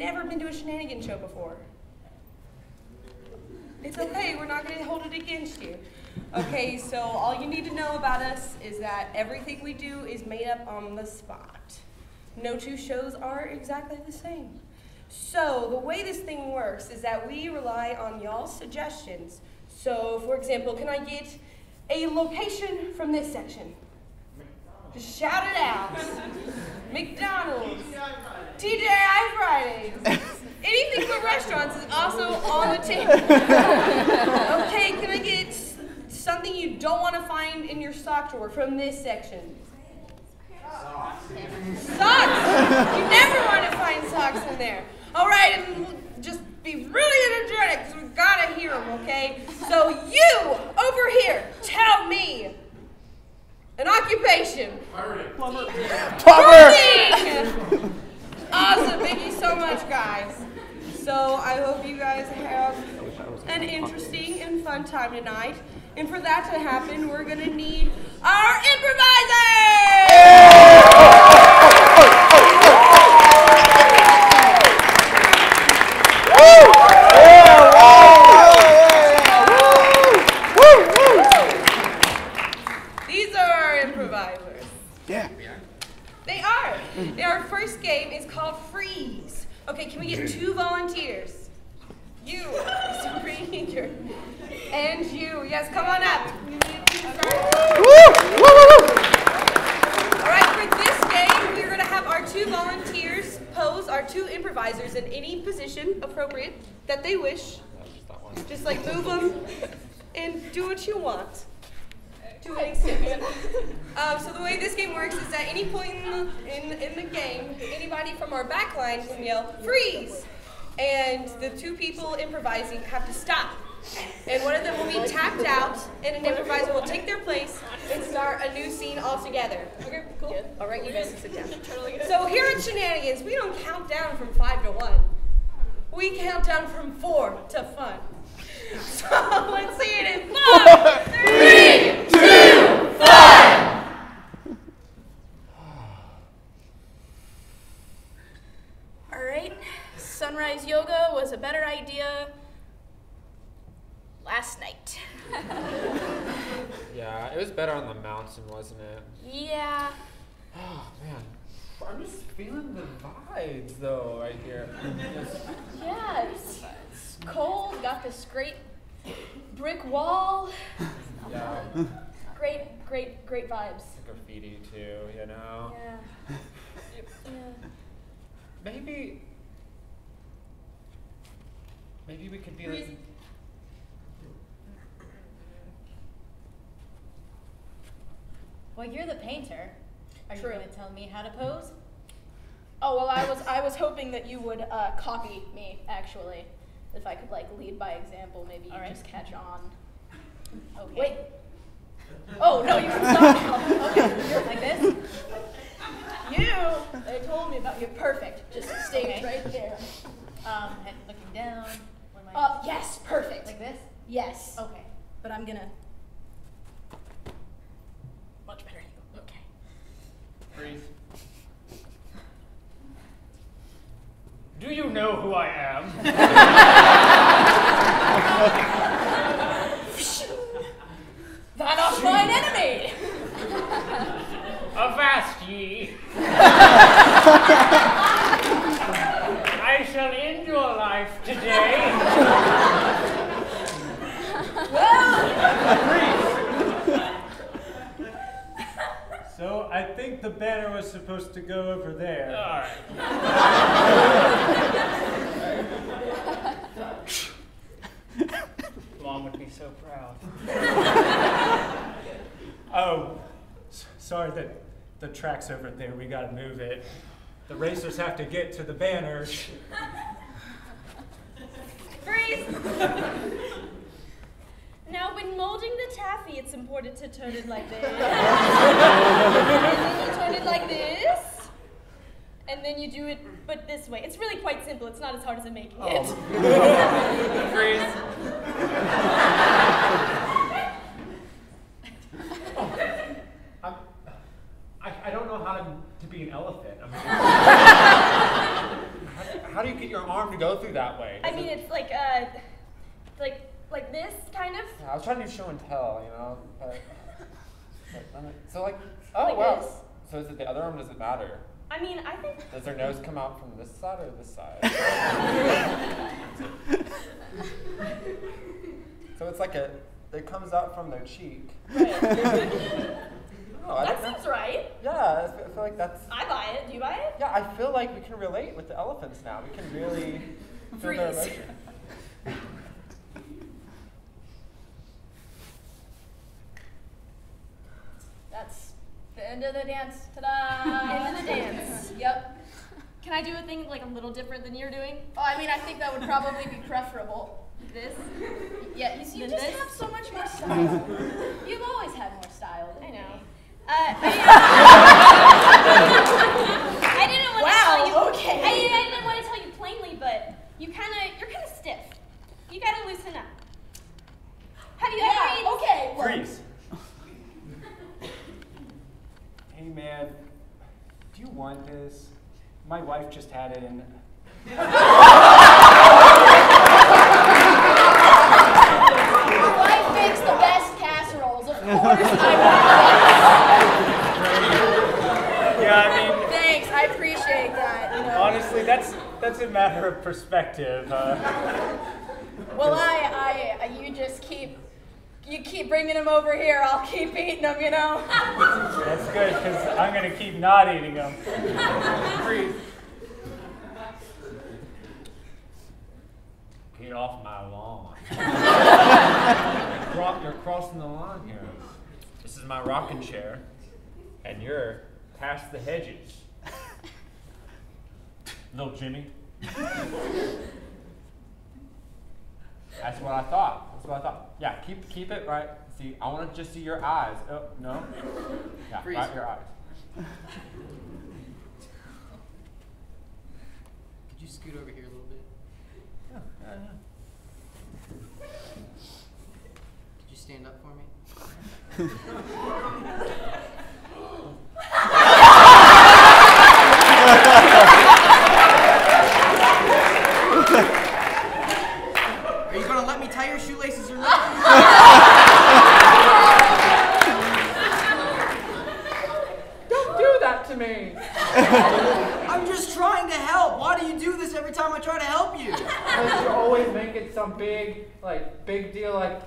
never been to a shenanigan show before? It's okay, we're not gonna hold it against you. Okay, so all you need to know about us is that everything we do is made up on the spot. No two shows are exactly the same. So the way this thing works is that we rely on y'all's suggestions. So for example, can I get a location from this section? Just shout it out. McDonald's, TGI Fridays. Anything but restaurants is also on the table. Okay, can I get something you don't want to find in your sock drawer from this section? Socks. Socks! You never want to find socks in there. All right, and just be really energetic because we've got to hear them, okay? So you, over here, tell me an occupation. Plumber. Plumbing! Awesome, thank you so much, guys. So I hope you guys have an interesting and fun time tonight. And for that to happen, we're gonna need our improvisers! These are our improvisers. Yeah. They are. Our first game is called Freeze. Okay, can we get 2 volunteers? You, Sabrina, and you. Yes, come on up. You need to start. All right, for this game, we're going to have our 2 volunteers pose our 2 improvisers in any position appropriate that they wish. Just like move them and do what you want. To an extent. So the way this game works is at any point in the game, anybody from our back line can yell, freeze! And the 2 people improvising have to stop. And one of them will be tapped out, and an improviser will take their place and start a new scene altogether. Okay, cool? All right, you guys can sit down. So here at Shenanigans, we don't count down from 5 to 1. We count down from 4 to fun. So let's see it in 4, 3, 2, 1. All right, sunrise yoga was a better idea last night. Yeah, it was better on the mountain, wasn't it? Yeah. Oh, man. I'm just feeling the vibes, though, right here. Yeah, it's cold, got this great brick wall. Yeah. Great vibes. Graffiti, too, you know? Yeah. Yeah. Maybe we could be like... Well, you're the painter. Are True. you going to tell me how to pose? Oh, well, I was hoping that you would copy me, actually. If I could, like, lead by example, maybe you just catch on. Okay. Wait. Oh, no, you can stop now. Okay, Like this? they told me about you. Perfect. Just stay right there. Head looking down. What am I? Yes, perfect. Like this? Yes. Okay. But I'm gonna... Much better. Okay. Freeze. Do you know who I am? That off mine enemy! Avast ye! I shall end your life today. So I think the banner was supposed to go over there. All right. Mom would be so proud. Oh, sorry that the track's over there. We gotta move it. The racers have to get to the banners. Freeze! Now, when molding the taffy, it's important to turn it like this. And then you turn it like this. And then you do it, but this way. It's really quite simple. It's not as hard as I'm making it. Freeze. I don't know how to be an elephant. I mean, how do you get your arm to go through that way? I mean, it's like this, kind of. Yeah, I was trying to do show and tell, you know. So like, oh Like wow. this? So is it the other arm? Does it matter? I mean, I think. Does their nose come out from this side or this side? So it's like it comes out from their cheek. Oh, I That don't know. seems right. Yeah, I feel like that's. I buy it. Do you buy it? Yeah, I feel like we can relate with the elephants now. We can really feel their Freeze. emotion. That's the end of the dance. Ta-da! End of the dance. Yep. Can I do a thing like a little different than you're doing? Oh, I mean, I think that would probably be preferable. This? Yeah, you see, you Then just this? have so much more style. You've always had more style than I know. me. I didn't want to Wow, tell you. okay. I didn't want to tell you plainly, but you're kind of stiff. You gotta loosen up. Have you ever eaten? Okay. Well, Freeze. Hey man, do you want this? My wife just had it in. your wife makes the best casseroles. Of course, I Yeah, I mean, will. Thanks, I appreciate that. You know. honestly, that's a matter of perspective. Well, you keep bringing them over here. I'll keep eating them, you know. That's good, because I'm going to keep not eating them. Freeze. Get off my lawn. You're crossing the line here. This is my rocking chair, and you're past the hedges. Little Jimmy. That's what I thought. Yeah, keep it right. See, I want to just see your eyes. Oh, no. Yeah, Freeze. right your eyes. Could you scoot over here a little bit? Yeah. Could you stand up for me? Are you gonna let me tie your shoelaces or not? Don't do that to me. I'm just trying to help. Why do you do this every time I try to help you? Because you always make it some big deal, like,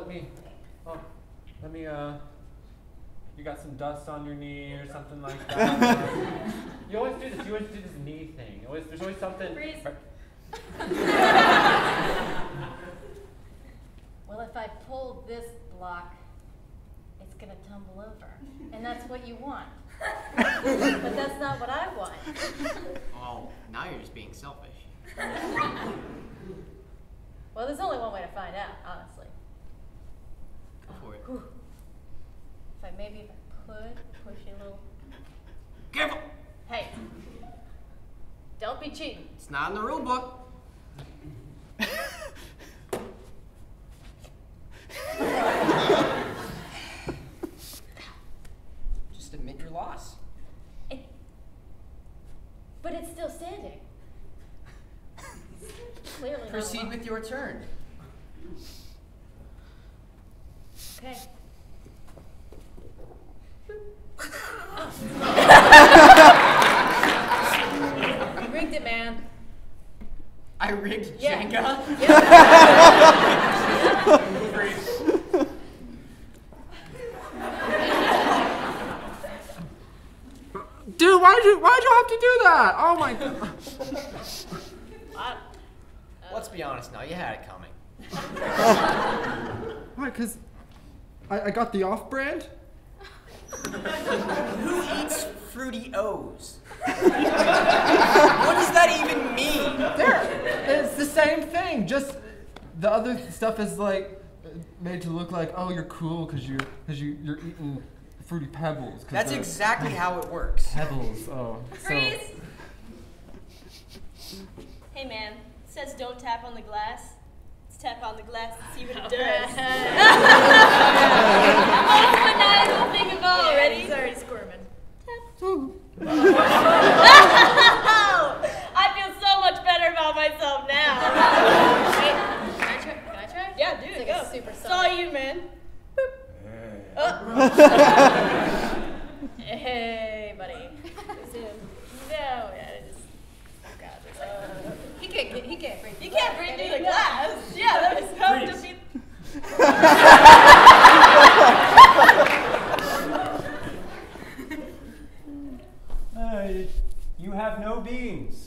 you got some dust on your knee or something like that. You always do this. You always do this knee thing. There's always something. Freeze. Well, if I pull this block, it's gonna tumble over. And that's what you want. But that's not what I want. Oh, now you're just being selfish. Well, there's only one way to find out, honestly. Go for it. Whew. If I could push you a little. Careful! Hey, don't be cheating. It's not in the rule book. Just admit your loss. But it's still standing. Clearly not Proceed alone. with your turn. Okay. You rigged it, man. I rigged Yeah. Jenga. Dude, why'd you have to do that? Oh my god. Let's be honest now, you had it coming. Why? Because I got the off-brand? Who eats fruity O's? What does that even mean? It's the same thing. Just the other stuff is like made to look like, oh, you're cool because you're eating fruity pebbles. That's exactly how it works. Pebbles. Oh. Freeze! Hey man, it says don't tap on the glass. Let's tap on the glass and see what it does. I'm putting that whole thing involved already. He's already squirming. I feel so much better about myself then. Hey, buddy. Is it? No, yeah, it is. Oh God. He can't breathe. You can't breathe through the glass. Yeah, that was tough to Freeze. be. You have no beans.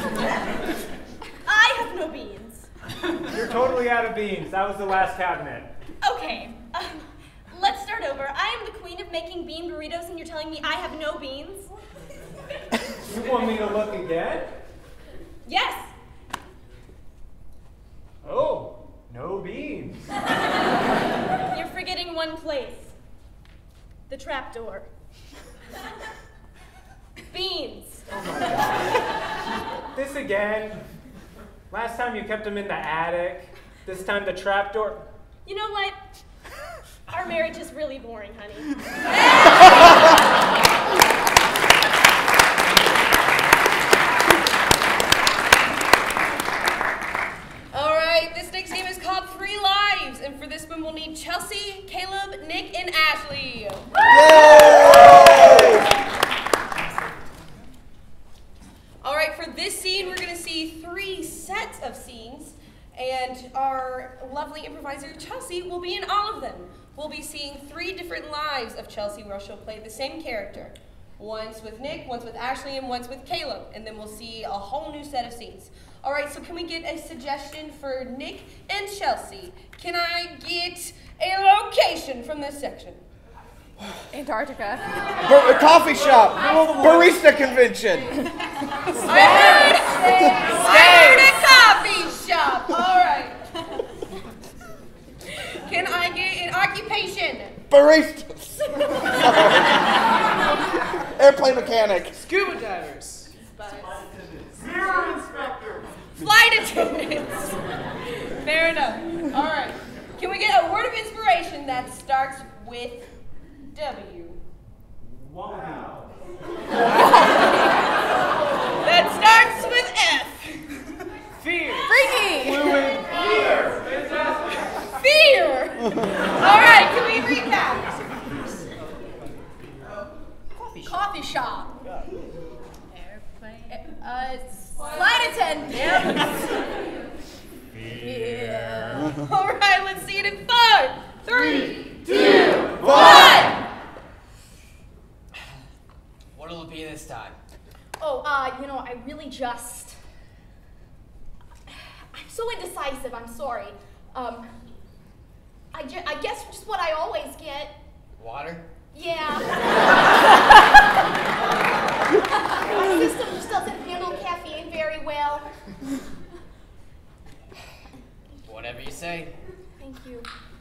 I have no beans. You're totally out of beans. That was the last cabinet. Okay, let's start over. I am the queen of making bean burritos, and you're telling me I have no beans? You want me to look again? Yes. Oh, no beans. You're forgetting one place. The trapdoor. Beans. This again. Last time you kept them in the attic. This time the trapdoor. You know what? Our marriage is really boring, honey. All right, this next game is called 3 Lives, and for this one we'll need Chelsea, Caleb, Nick, and Ashley. All right, for this scene, we're going to see 3 sets of scenes, and our lovely improviser, Chelsea, will be in all of them. We'll be seeing 3 different lives of Chelsea where she'll play the same character. Once with Nick, once with Ashley, and once with Caleb, and then we'll see a whole new set of scenes. All right, so can we get a suggestion for Nick and Chelsea? Can I get a location from this section? Antarctica. A coffee shop. Barista convention. I heard a coffee shop. All right. Can I get an occupation? Baristas. Airplane mechanic. Scuba divers. Flight attendants. Fair enough. All right. Can we get a word of inspiration that starts with W? Wow. That starts with F. Fear. Freaky. Fluid. Fear. All right. Can we recap? Coffee shop. Flight attendants. Yeah. All right. Let's see it in 5, 3, 2, 1. What'll it be this time? Oh, you know, I really just. I'm so indecisive. I'm sorry. I guess just what I always get. Water? Yeah. My system just doesn't handle caffeine very well. Whatever you say. Thank you.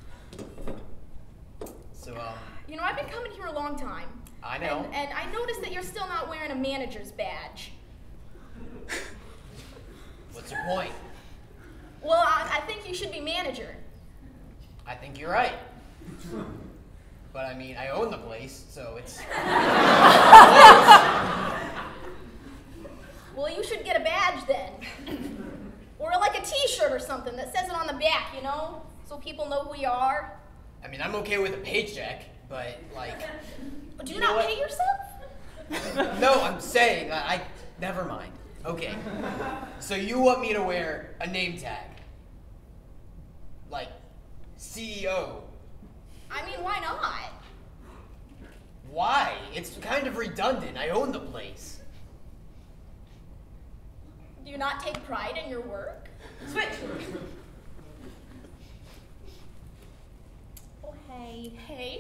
So, You know, I've been coming here a long time. I know. And I noticed that you're still not wearing a manager's badge. What's your point? Well, I think you should be manager. I think you're right. But I mean, I own the place, so it's... Well, you should get a badge then. Or like a t-shirt or something that says it on the back, you know? So people know who you are. I mean, I'm okay with a paycheck, but like... Do you know not what? pay yourself? No, I'm saying, never mind. Okay. So you want me to wear a name tag? Like, CEO. I mean, why not? Why? It's kind of redundant. I own the place. Do you not take pride in your work? Switch. Oh, hey. Hey.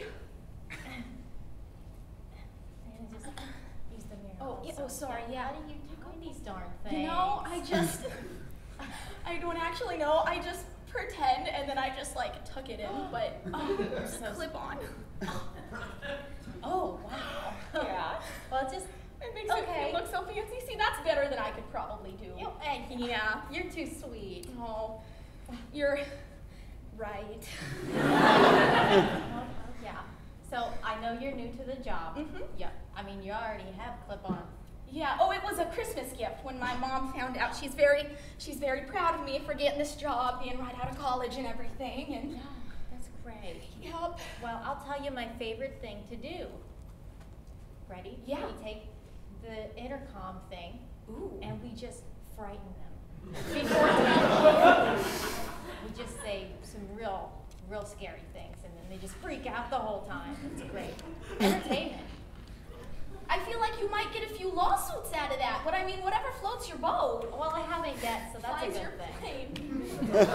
And just use the mirror. Oh, yeah, oh, sorry, yeah. How do you do these darn things? You know, I don't actually know. I just pretend and then I just like tuck it in, but So clip on. Oh, wow. Yeah. Well, just It makes Okay. it look so fancy. See, that's better than I could probably do. Yeah. you're too sweet. Oh, you're right. Yeah. So I know you're new to the job. Mhm. Yeah. I mean, you already have clip-on. Yeah. Oh, it was a Christmas gift when my mom found out. She's very proud of me for getting this job, being right out of college and everything. And Yeah, that's Great. Yep. Well, I'll tell you my favorite thing to do. Ready? Yeah. We take the intercom thing Ooh. and we just frighten them. We just say some real scary things, and then they just freak out the whole time. It's great. Entertainment. I feel like you might get a few lawsuits out of that, but I mean, whatever floats your boat. Well, I haven't yet, so that's a Flies your good thing. plane.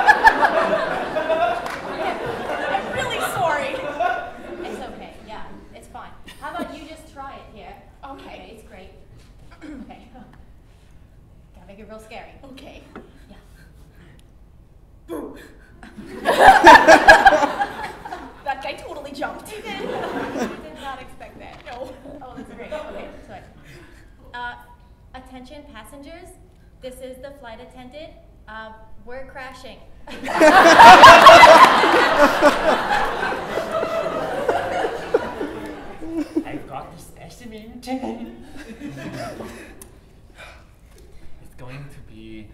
I'm really sorry. It's okay, yeah, it's fine. How about you just try it here? Okay. It's great. Okay. Gotta make it real scary. Okay. Yeah. Boo. That guy totally jumped. He did. He did not expect that. No. Oh, that's great. Okay, sorry. Attention passengers, this is the flight attendant. We're crashing. I've got the specimen. It's going to be.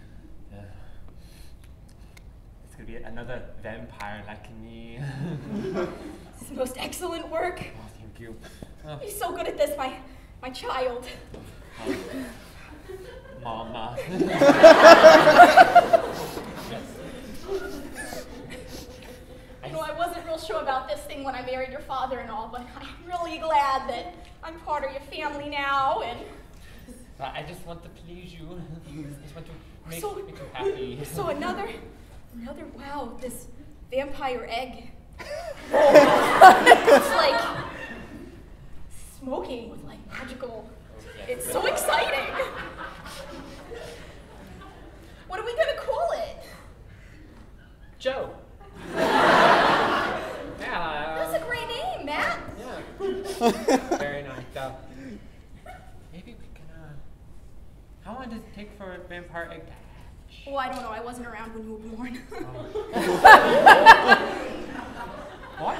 It's going to be another vampire like me. This is the most excellent work. Oh, thank you. He's so good at this, my child. Mama. You know, I wasn't real sure about this thing when I married your father and all, but I'm really glad that I'm part of your family now, and I just want to please you. I just want to make So- you happy. so another, wow, this vampire egg. It's like smoking with like magical, it's so exciting. What are we gonna call it? Joe. Yeah. That's a great name, Matt. Yeah. Very nice. Maybe we can. How long does it take for a vampire egg to hatch? Oh, I don't know, I wasn't around when you were born. What?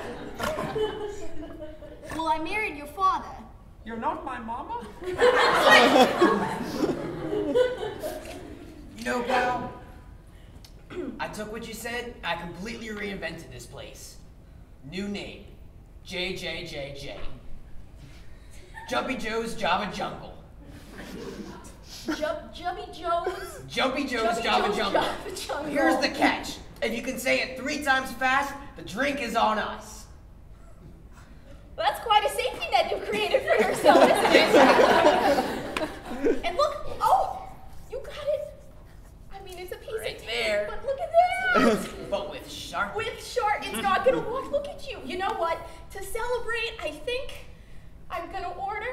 Well, I married your father. You're not my mama? You know, pal, I took what you said, I completely reinvented this place. New name, JJJJ. Jumpy Joe's Java Jungle. Jumpy Joe's. Jumpy Joe's Jumpy Java Joe's Jungle. Java Jungle. Here's the catch. If you can say it 3 times fast, the drink is on us. Well, that's quite a safety net you've created for yourself, isn't it? And look, oh, you got it. I mean, it's a piece Right of tape, there. but look at that. But with sharp. With sharp, it's not gonna work. Look at you. You know what? To celebrate, I think I'm gonna order.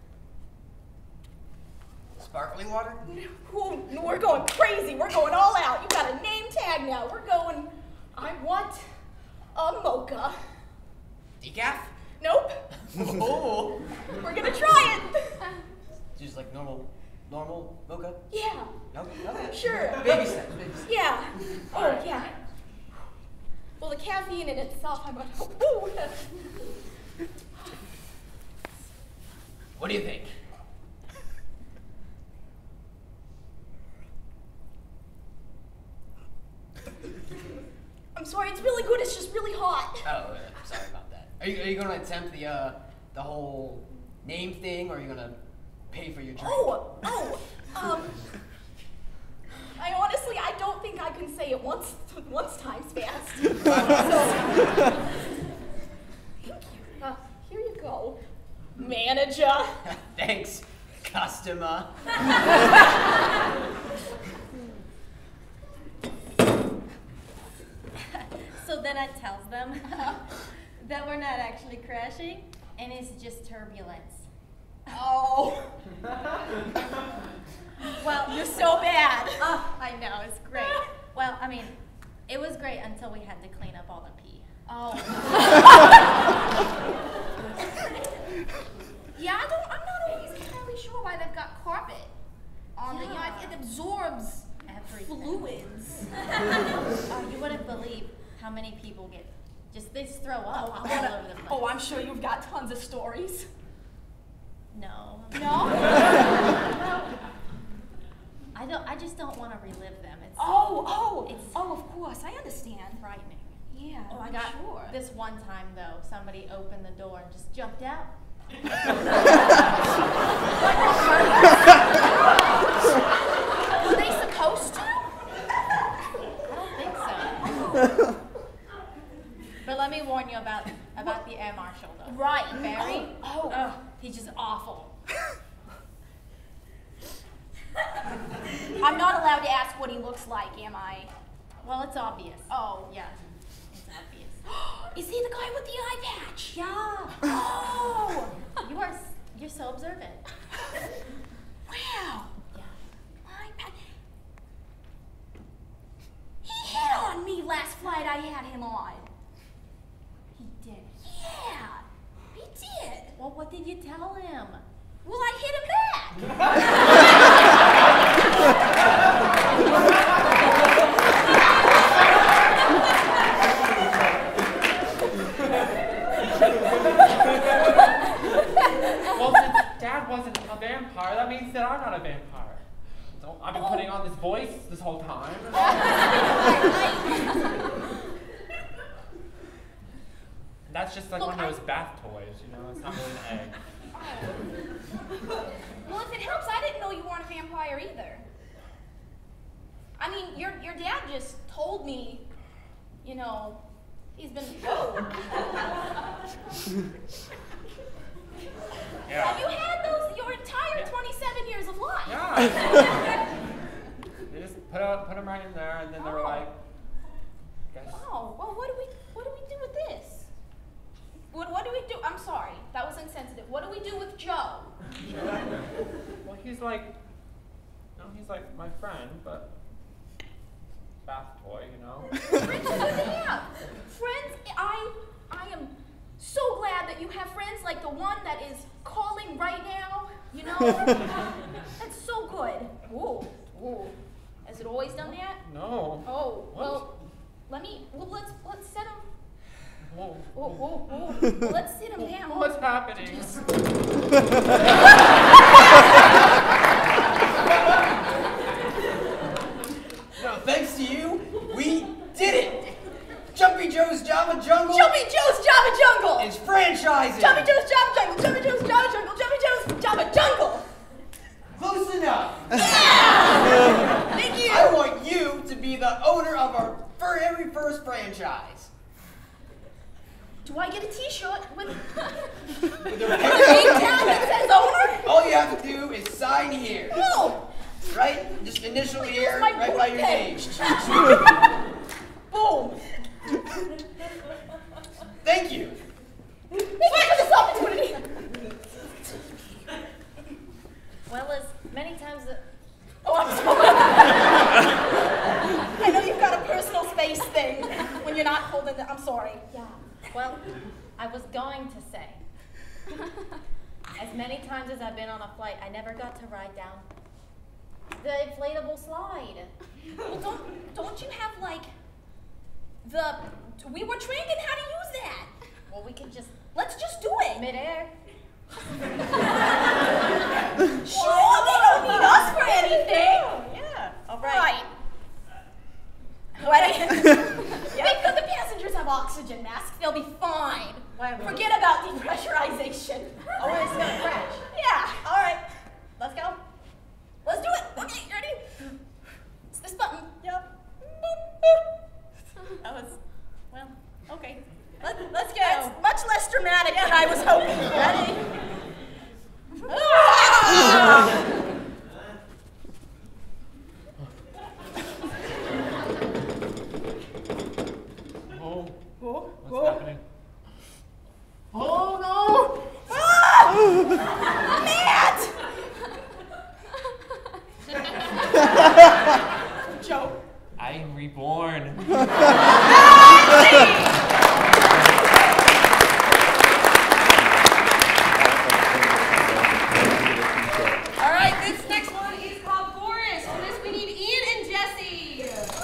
Sparkling water? Ooh, no, we're going crazy. We're going all out. You got a name tag now. We're going. I want a mocha. Decaf? Nope. Oh. We're gonna try it. Just like normal mocha? Yeah. Okay. Sure. Baby steps, baby steps. Yeah. Oh, yeah. Well, the caffeine in itself, I'm gonna. Ooh. What do you think? I'm sorry, it's really good. It's just really hot. Oh, sorry about that. Are you going to attempt the whole name thing, or are you going to pay for your drink? I honestly, I don't think I can say it once times fast. Thank you. Here you go, manager. Thanks, customer. So then it tells them that we're not actually crashing, and it's just turbulence. Oh. Well, You're so bad. Oh, I know, it's great. Well, I mean, it was great until we had to clean up all the pee. Oh. Yeah, I'm not always entirely sure why they've got carpet on the, it absorbs Everything. fluids. Oh, you wouldn't believe how many people they just throw up all over the place. Oh, I'm sure you've got tons of stories. No. No? I just don't want to relive them. It's Oh, It's- of course, I understand. frightening. Yeah, Oh, I I'm got sure. this one time though. Somebody opened the door and just jumped out. Were they supposed to? I don't think so. But let me warn you about the air marshal though. Right. Barry. Oh. Ugh, he's just awful. I'm not allowed to ask what he looks like, am I? Well, it's obvious. Oh. Yeah, it's obvious. Is he the guy with the eye patch? Yeah. Oh. You're so observant. Wow. Yeah. Eye patch. He hit on me last flight I had him on. He did. Yeah. He did. Well, what did you tell him? Well, I hit him back. Well, since Dad wasn't a vampire, that means that I'm not a vampire. So I've been putting on this voice this whole time. That's just like Look, one of those bath toys, you know? It's not really an egg. Well, if it helps, I didn't know you weren't a vampire either. I mean, your dad just told me, you know, he's been. Oh. Yeah. Have you had those your entire 27 years of life? Yeah. They just put them right in there, and then they were like, guess. Oh, well, what do we do with this? What do we do? I'm sorry, that was insensitive. What do we do with Joe? Well, he's like my friend, but bath toy, you know? Friends are good to have. Friends, I am so glad that you have friends like the one that is calling right now, you know? That's so good. Ooh. Has it always done that? No. Oh, What? well, let's set him. Whoa. Well, let's sit him down. What's happening? No, thanks to you, we did it! Jumpy Joe's Java Jungle Jumpy Joe's Java Jungle! is franchising! Jumpy Joe's Java Jungle! Jumpy Joe's Java Jungle! Jumpy Joe's Java Jungle! Close enough! Thank you! I want you to be the owner of our very first franchise. Do I get a t-shirt with With the your name tag that says owner? All you have to do is sign here. No! Right? Just initial Wait, here, where's my right by your name. Boom! Thank you. Thank you for this opportunity! Well, as many times as... Oh, I'm sorry. I know you've got a personal space thing when you're not holding the... I'm sorry. Yeah. Well, I was going to say, as many times as I've been on a flight, I never got to ride down the inflatable slide. Well, don't you have, like, the... We were trained in how to use that. Well, we could just Let's just do it. midair. Sure, they don't need us for anything. Yeah. All Right. Ready? Make sure the passengers have oxygen masks. They'll be fine. Forget about depressurization. Oh, it's gonna crash. Yeah. All right. Let's go. Let's do it. Okay, you ready? It's this button. Yep. That was, well, okay. Let's go. That's much less dramatic than I was hoping. Ready? What's happening? Oh no! Matt! Joe. I am reborn. All right, this next one is called Forest. For this, we need Ian and Jesse.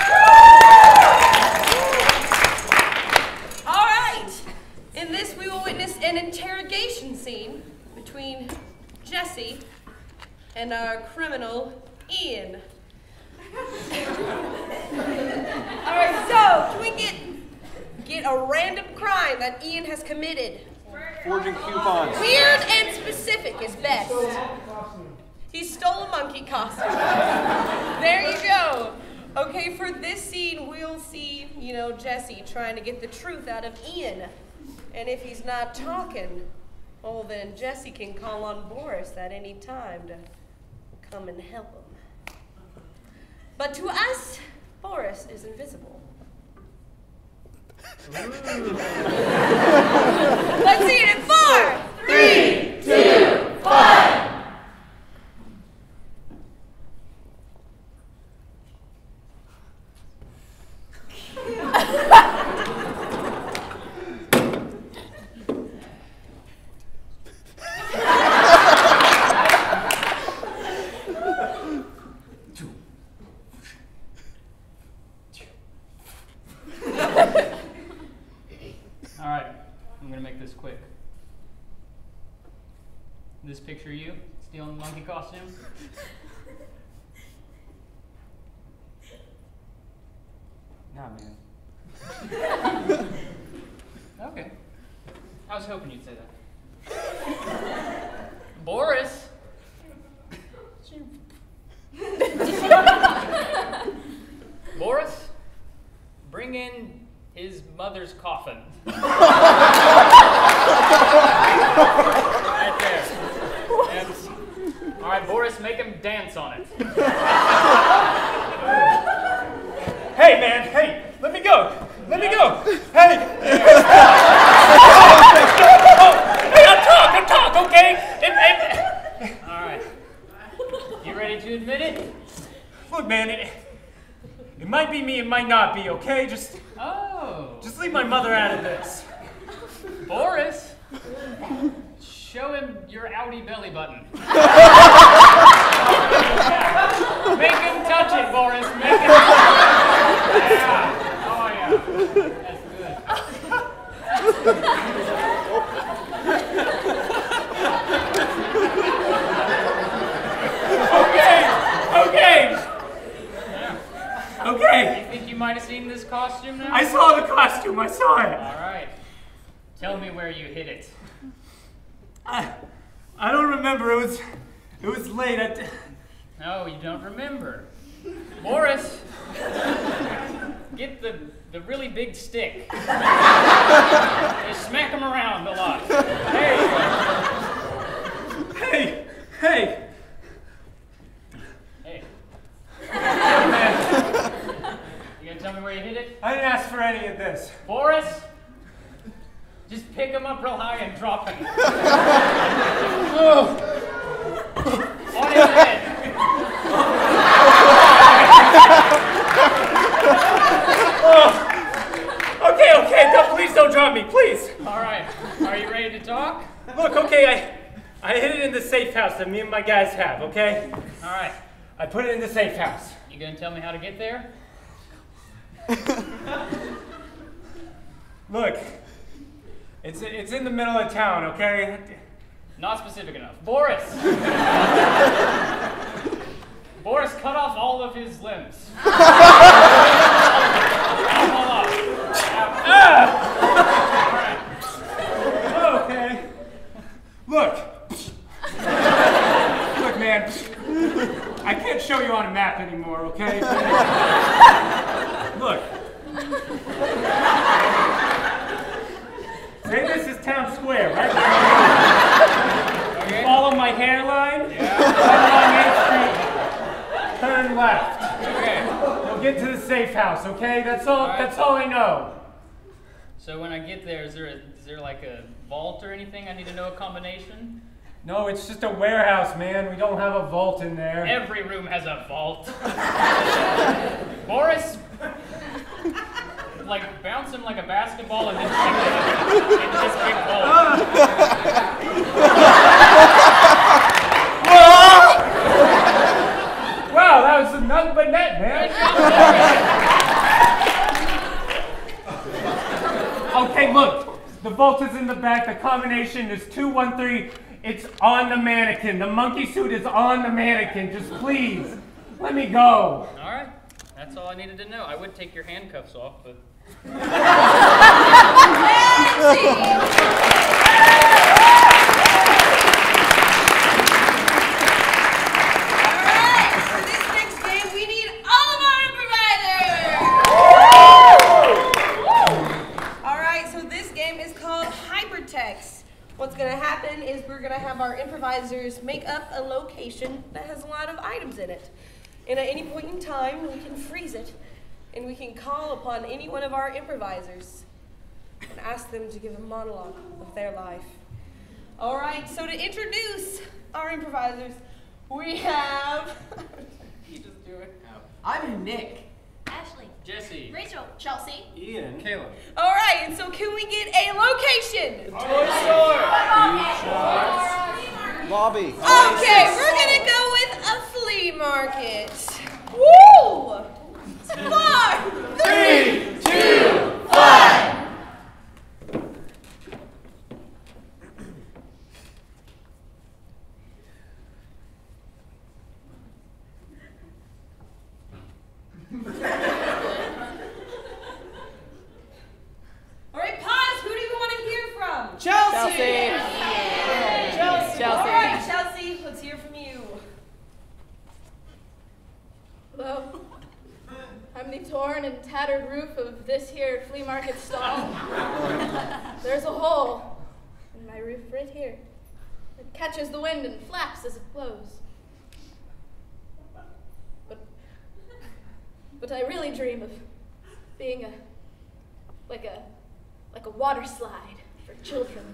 All right. In this, we will witness an interrogation scene between Jesse and our criminal, Ian. All right, so can we get crime that Ian has committed. Forging coupons. Weird and specific is best. He stole a monkey costume. There you go. Okay, for this scene, we'll see, Jesse trying to get the truth out of Ian. And if he's not talking, well, then Jesse can call on Boris at any time to come and help him. But to us, Boris is invisible. Let's see it in 4, 3, 2, 1. This picture of you stealing the monkey costume? Nah, man. Okay. I was hoping you'd say that. Boris! Boris, bring in his mother's coffin. Right there. All right, Boris, make him dance on it. Hey, man, hey, let me go. Let me go. Hey. Hey, I'll talk, okay? All right. You ready to admit it? Look, man, it might be me, it might not be, okay? Just leave my mother out of this. Boris, show him your outie belly button. Make him touch it, Boris. Make him touch it. Yeah. Oh, yeah. That's good. Okay. You think you might have seen this costume now? I saw the costume, I saw it. All right. Tell me where you hid it. I don't remember. It was late. No, you don't remember. Boris, get the really big stick. Just smack him around a lot. Hey. Hey. You gonna tell me where you hid it? I didn't ask for any of this. Boris, just pick him up real high and drop him. On his head. Okay, please don't drop me, please. All right, are you ready to talk? Look, okay, I hid it in the safe house that me and my guys have, okay? All right. I put it in the safe house. You gonna tell me how to get there? Look, it's in the middle of town, okay? Not specific enough. Boris! Boris, cut off all of his limbs. Okay. Look, man, I can't show you on a map anymore, okay? Look. Say this is town square, right? Okay. Follow my hairline. Yeah. Turn left. Okay. We'll get to the safe house, okay? That's all. Right. That's all I know. So when I get there, is there like a vault or anything? I need to know a combination. No, it's just a warehouse, man. We don't have a vault in there. Every room has a vault. Boris, like bounce him like a basketball and then kick it into this big Wow, that was nothing but net, man. Okay, look. The vault is in the back. The combination is 213. It's on the mannequin. The monkey suit is on the mannequin. Just please, let me go. All right. That's all I needed to know. I would take your handcuffs off, but... Alright, for this next game, we need all of our improvisers! Alright, so this game is called Hypertext. What's going to happen is we're going to have our improvisers make up a location that has a lot of items in it. And at any point in time, we can freeze it, and we can call upon any one of our improvisers and ask them to give a monologue of their life. All right, so to introduce our improvisers, we have... You just do it. I'm Nick. Ashley. Jesse. Rachel. Chelsea. Ian. Caleb. All right, and so can we get a location? Toy store. Lobby. Okay, we're going to go with a flea market. Woo! 4, 3, 2, 1. All right, pause. Who do you want to hear from? Chelsea. All right, Chelsea, let's hear from you. Hello. I'm the torn and tattered roof of this here flea market stall. There's a hole in my roof right here. It catches the wind and flaps as it blows. But I really dream of being like a water slide for children.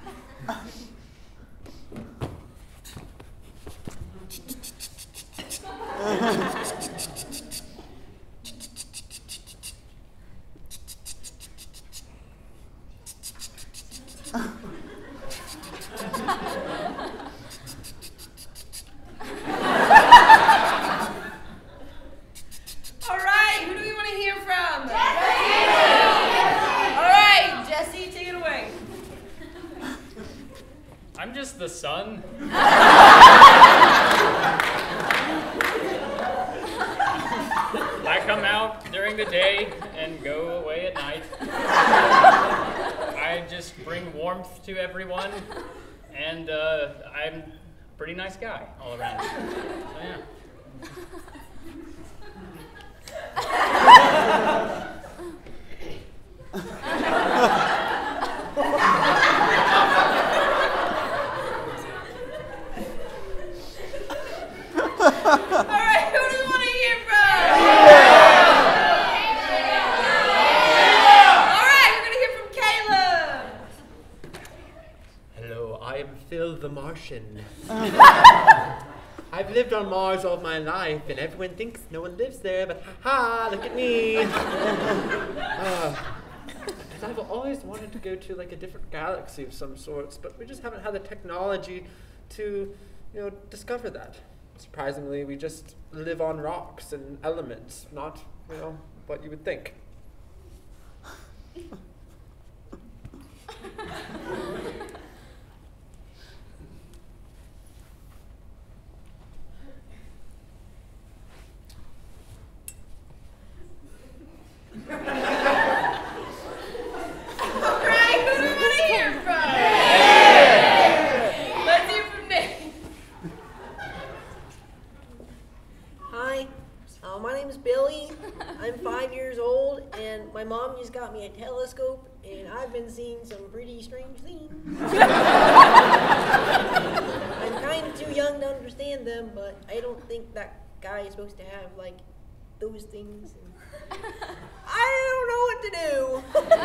All right, who do we want to hear from? Jesse! All right, Jesse, take it away. I'm just the sun. I come out during the day and go away at night. I just bring warmth to everyone, and I'm a pretty nice guy all around. So, yeah. All right, who do we want to hear from? All right, we're going to hear from Caleb. Hello, I am Phil the Martian. I've lived on Mars all my life, and everyone thinks no one lives there, but ha-ha, look at me. Because I've always wanted to go to like a different galaxy of some sorts, but we just haven't had the technology to, discover that. Surprisingly, we just live on rocks and elements, not, what you would think. All right, who do we want to hear from? Let's hear from Nick. Hi, my name is Billy. I'm 5 years old, and my mom just got me a telescope, and I've been seeing some pretty strange things. I'm kind of too young to understand them, but I don't think that guy is supposed to have, like, those things. I don't know what to do.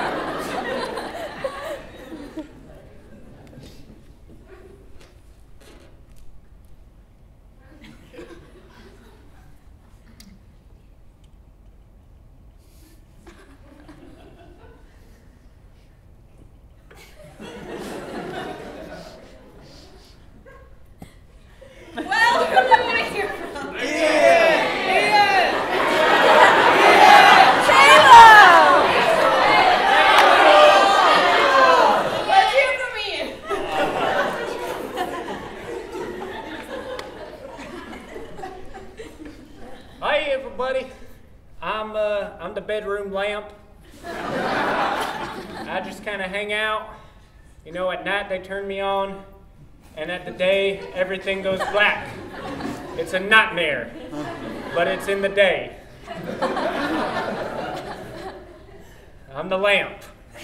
Well, who do we want to hear from? Let's hear from Ian. Hi, everybody. I'm the bedroom lamp. I just kind of hang out. You know, at night they turn me on, and at the day, everything goes black. It's a nightmare, but it's in the day. I'm the lamp.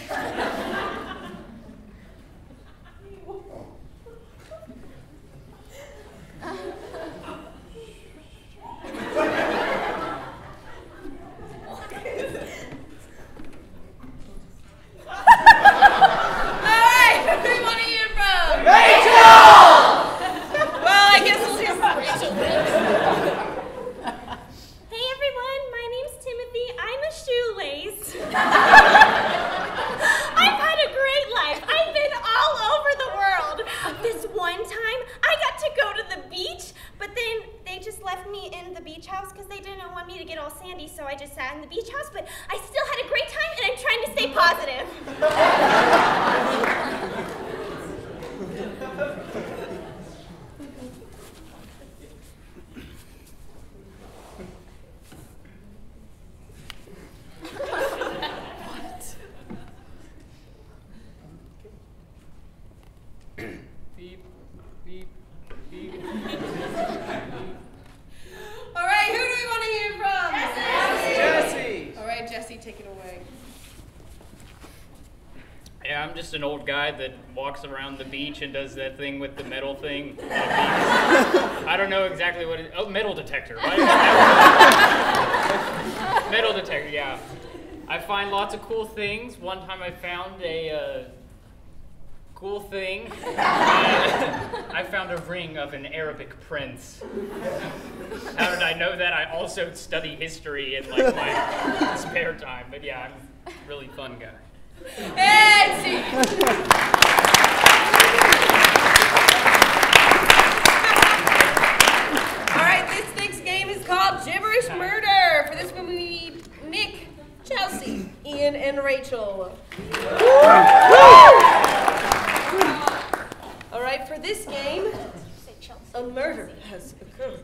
An old guy that walks around the beach and does that thing with the metal thing. I don't know exactly what it is. Oh, metal detector. Right? Metal detector, yeah. I find lots of cool things. One time I found a cool thing. I found a ring of an Arabic prince. How did I know that? I also study history in like my spare time. But yeah, I'm a really fun guy. Nancy! Alright, this next game is called Gibberish Murder. For this one we need Nick, Chelsea, Ian, and Rachel. Alright, for this game, a murder has occurred.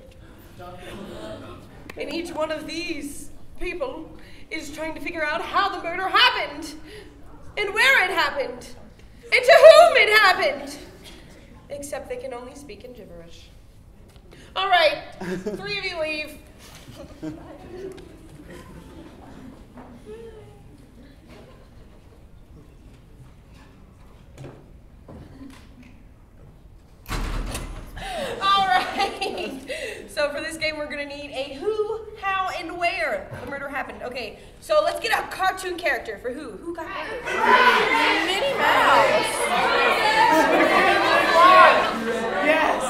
And each one of these people is trying to figure out how the murder happened. And where it happened, and to whom it happened. Except they can only speak in gibberish. All right, 3 of you leave. All right. So for this game, we're gonna need a who, how, and where the murder happened. Okay, so let's get a cartoon character for who. Who got murdered? Minnie Mouse. Yes.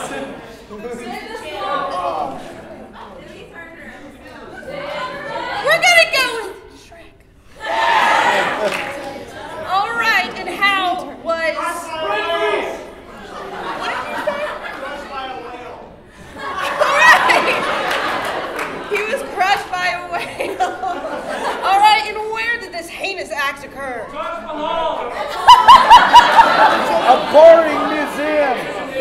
We're gonna go with Shrek. All right, and how was? What did you say? All right. He was crushed by a whale. All right, and where did this heinous act occur? A boring museum.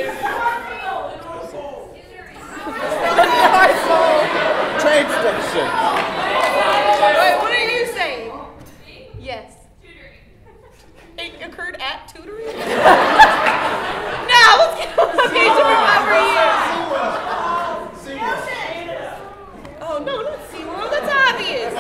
Train station. Wait, what are you saying? Yes. It occurred at tutoring? Now, let's get on the page of remember you. Oh, no, not SeaWorld. That's obvious.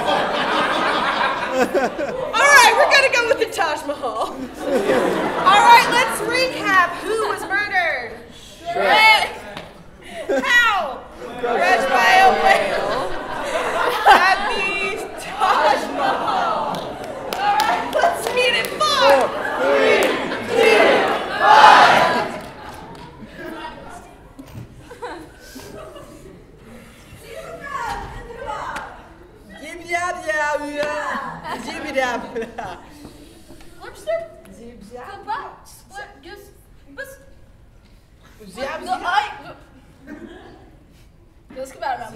All right, we're going to go with the Taj Mahal. All right, let's recap who was murdered. Shrek. How? Crushed by a whale. At the Taj Mahal. All right, let's meet at 4, 3, 2, 1. Lipster? Let's get back.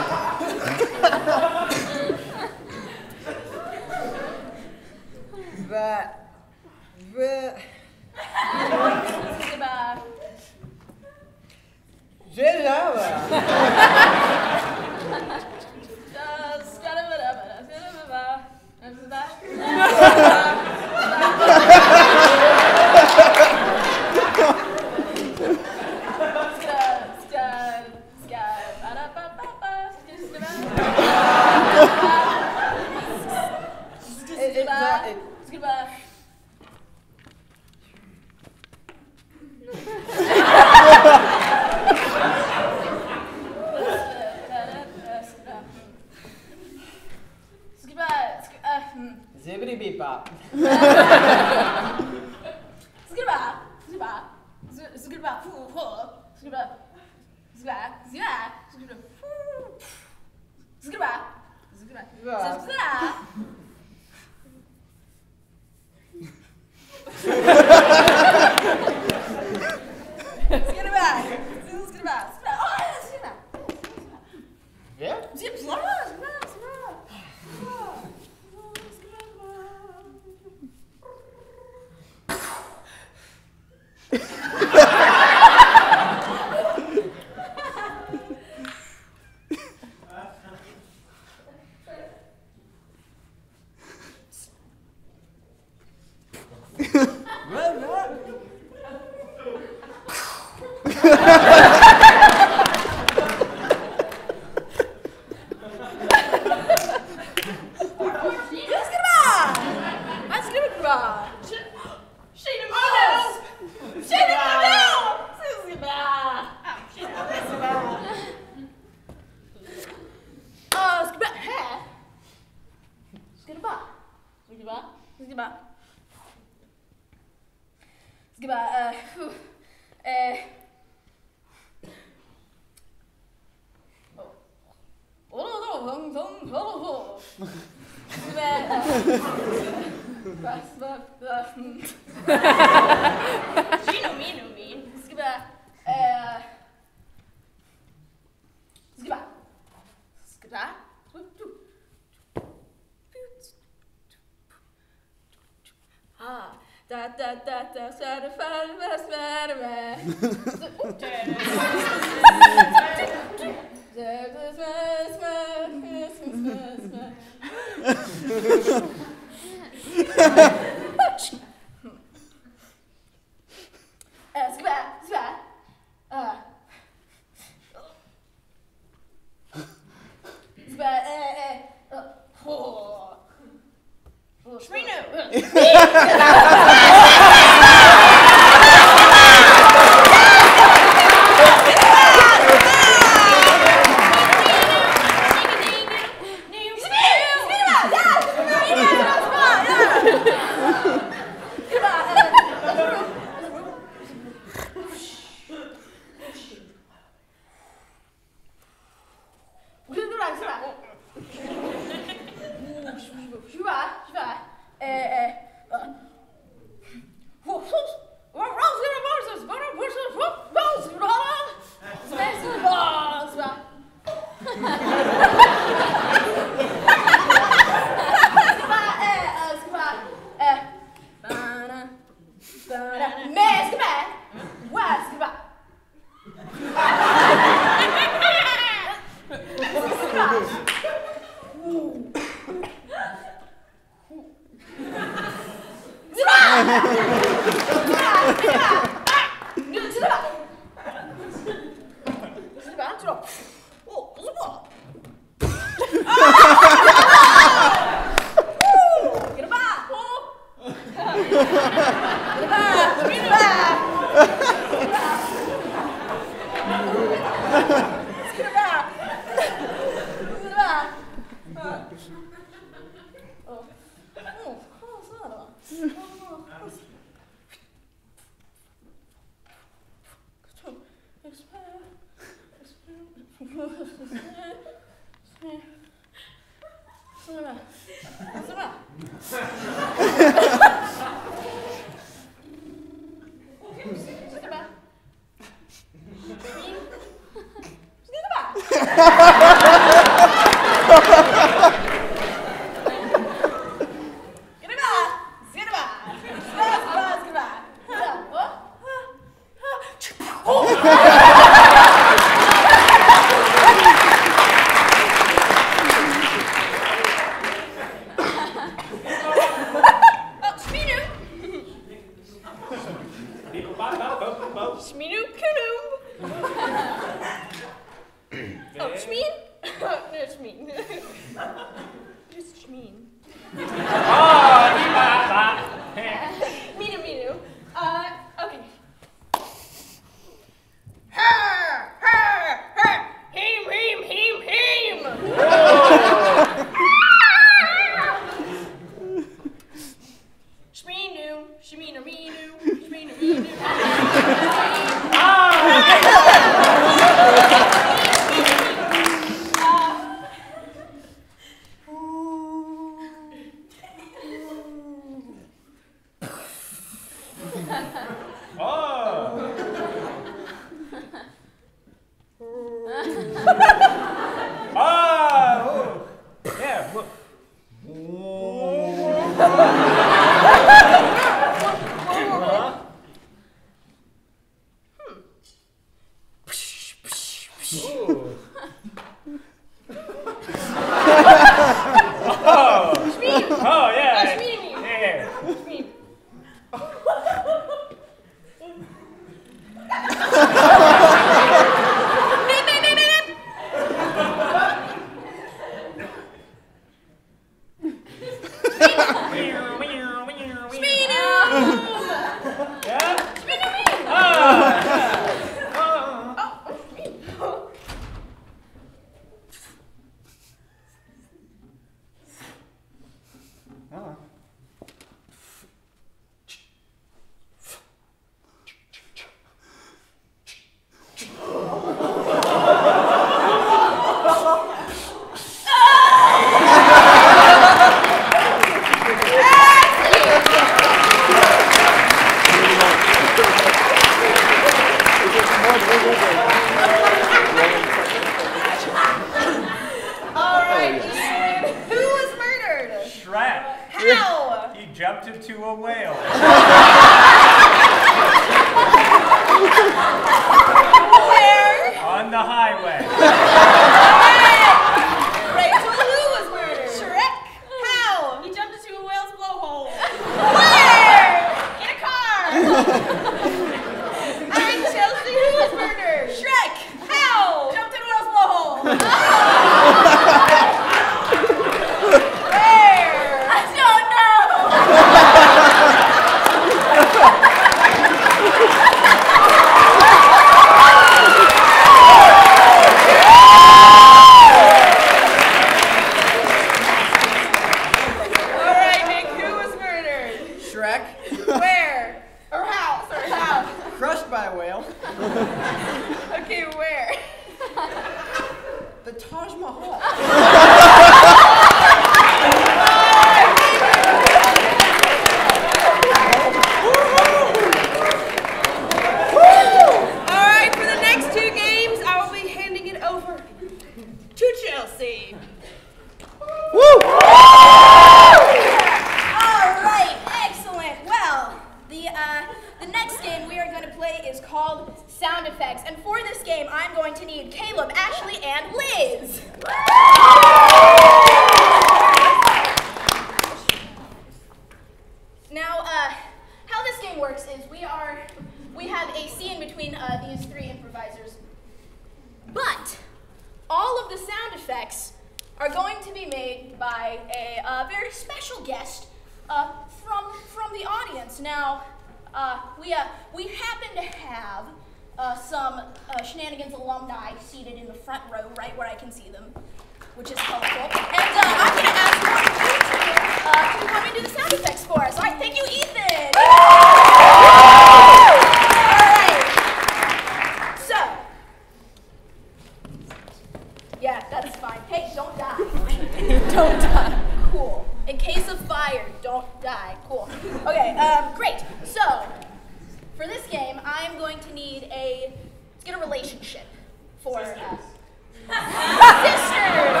Sisters!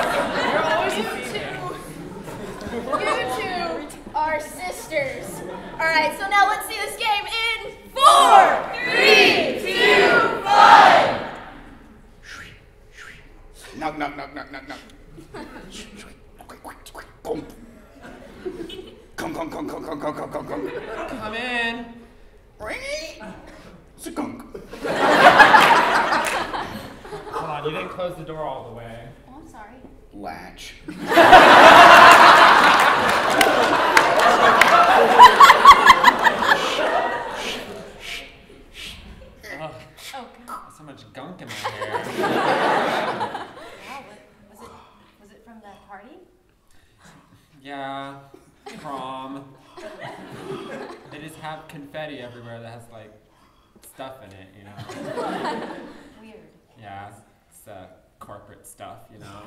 You two are sisters. Alright, so now let's see this game in 4, 3, 2, 1. Knock, knock, knock, knock, knock, knock. Come, come, come, come, come, come, come, come, come. Come in. Skunk. Hold on, you didn't close the door all the way. Oh, I'm sorry. Latch. Ugh, Oh, God. so much gunk in my hair. Wow, was it from that party? Yeah, prom. They just have confetti everywhere that has like stuff in it, you know? Weird. Yeah, it's corporate stuff, you know?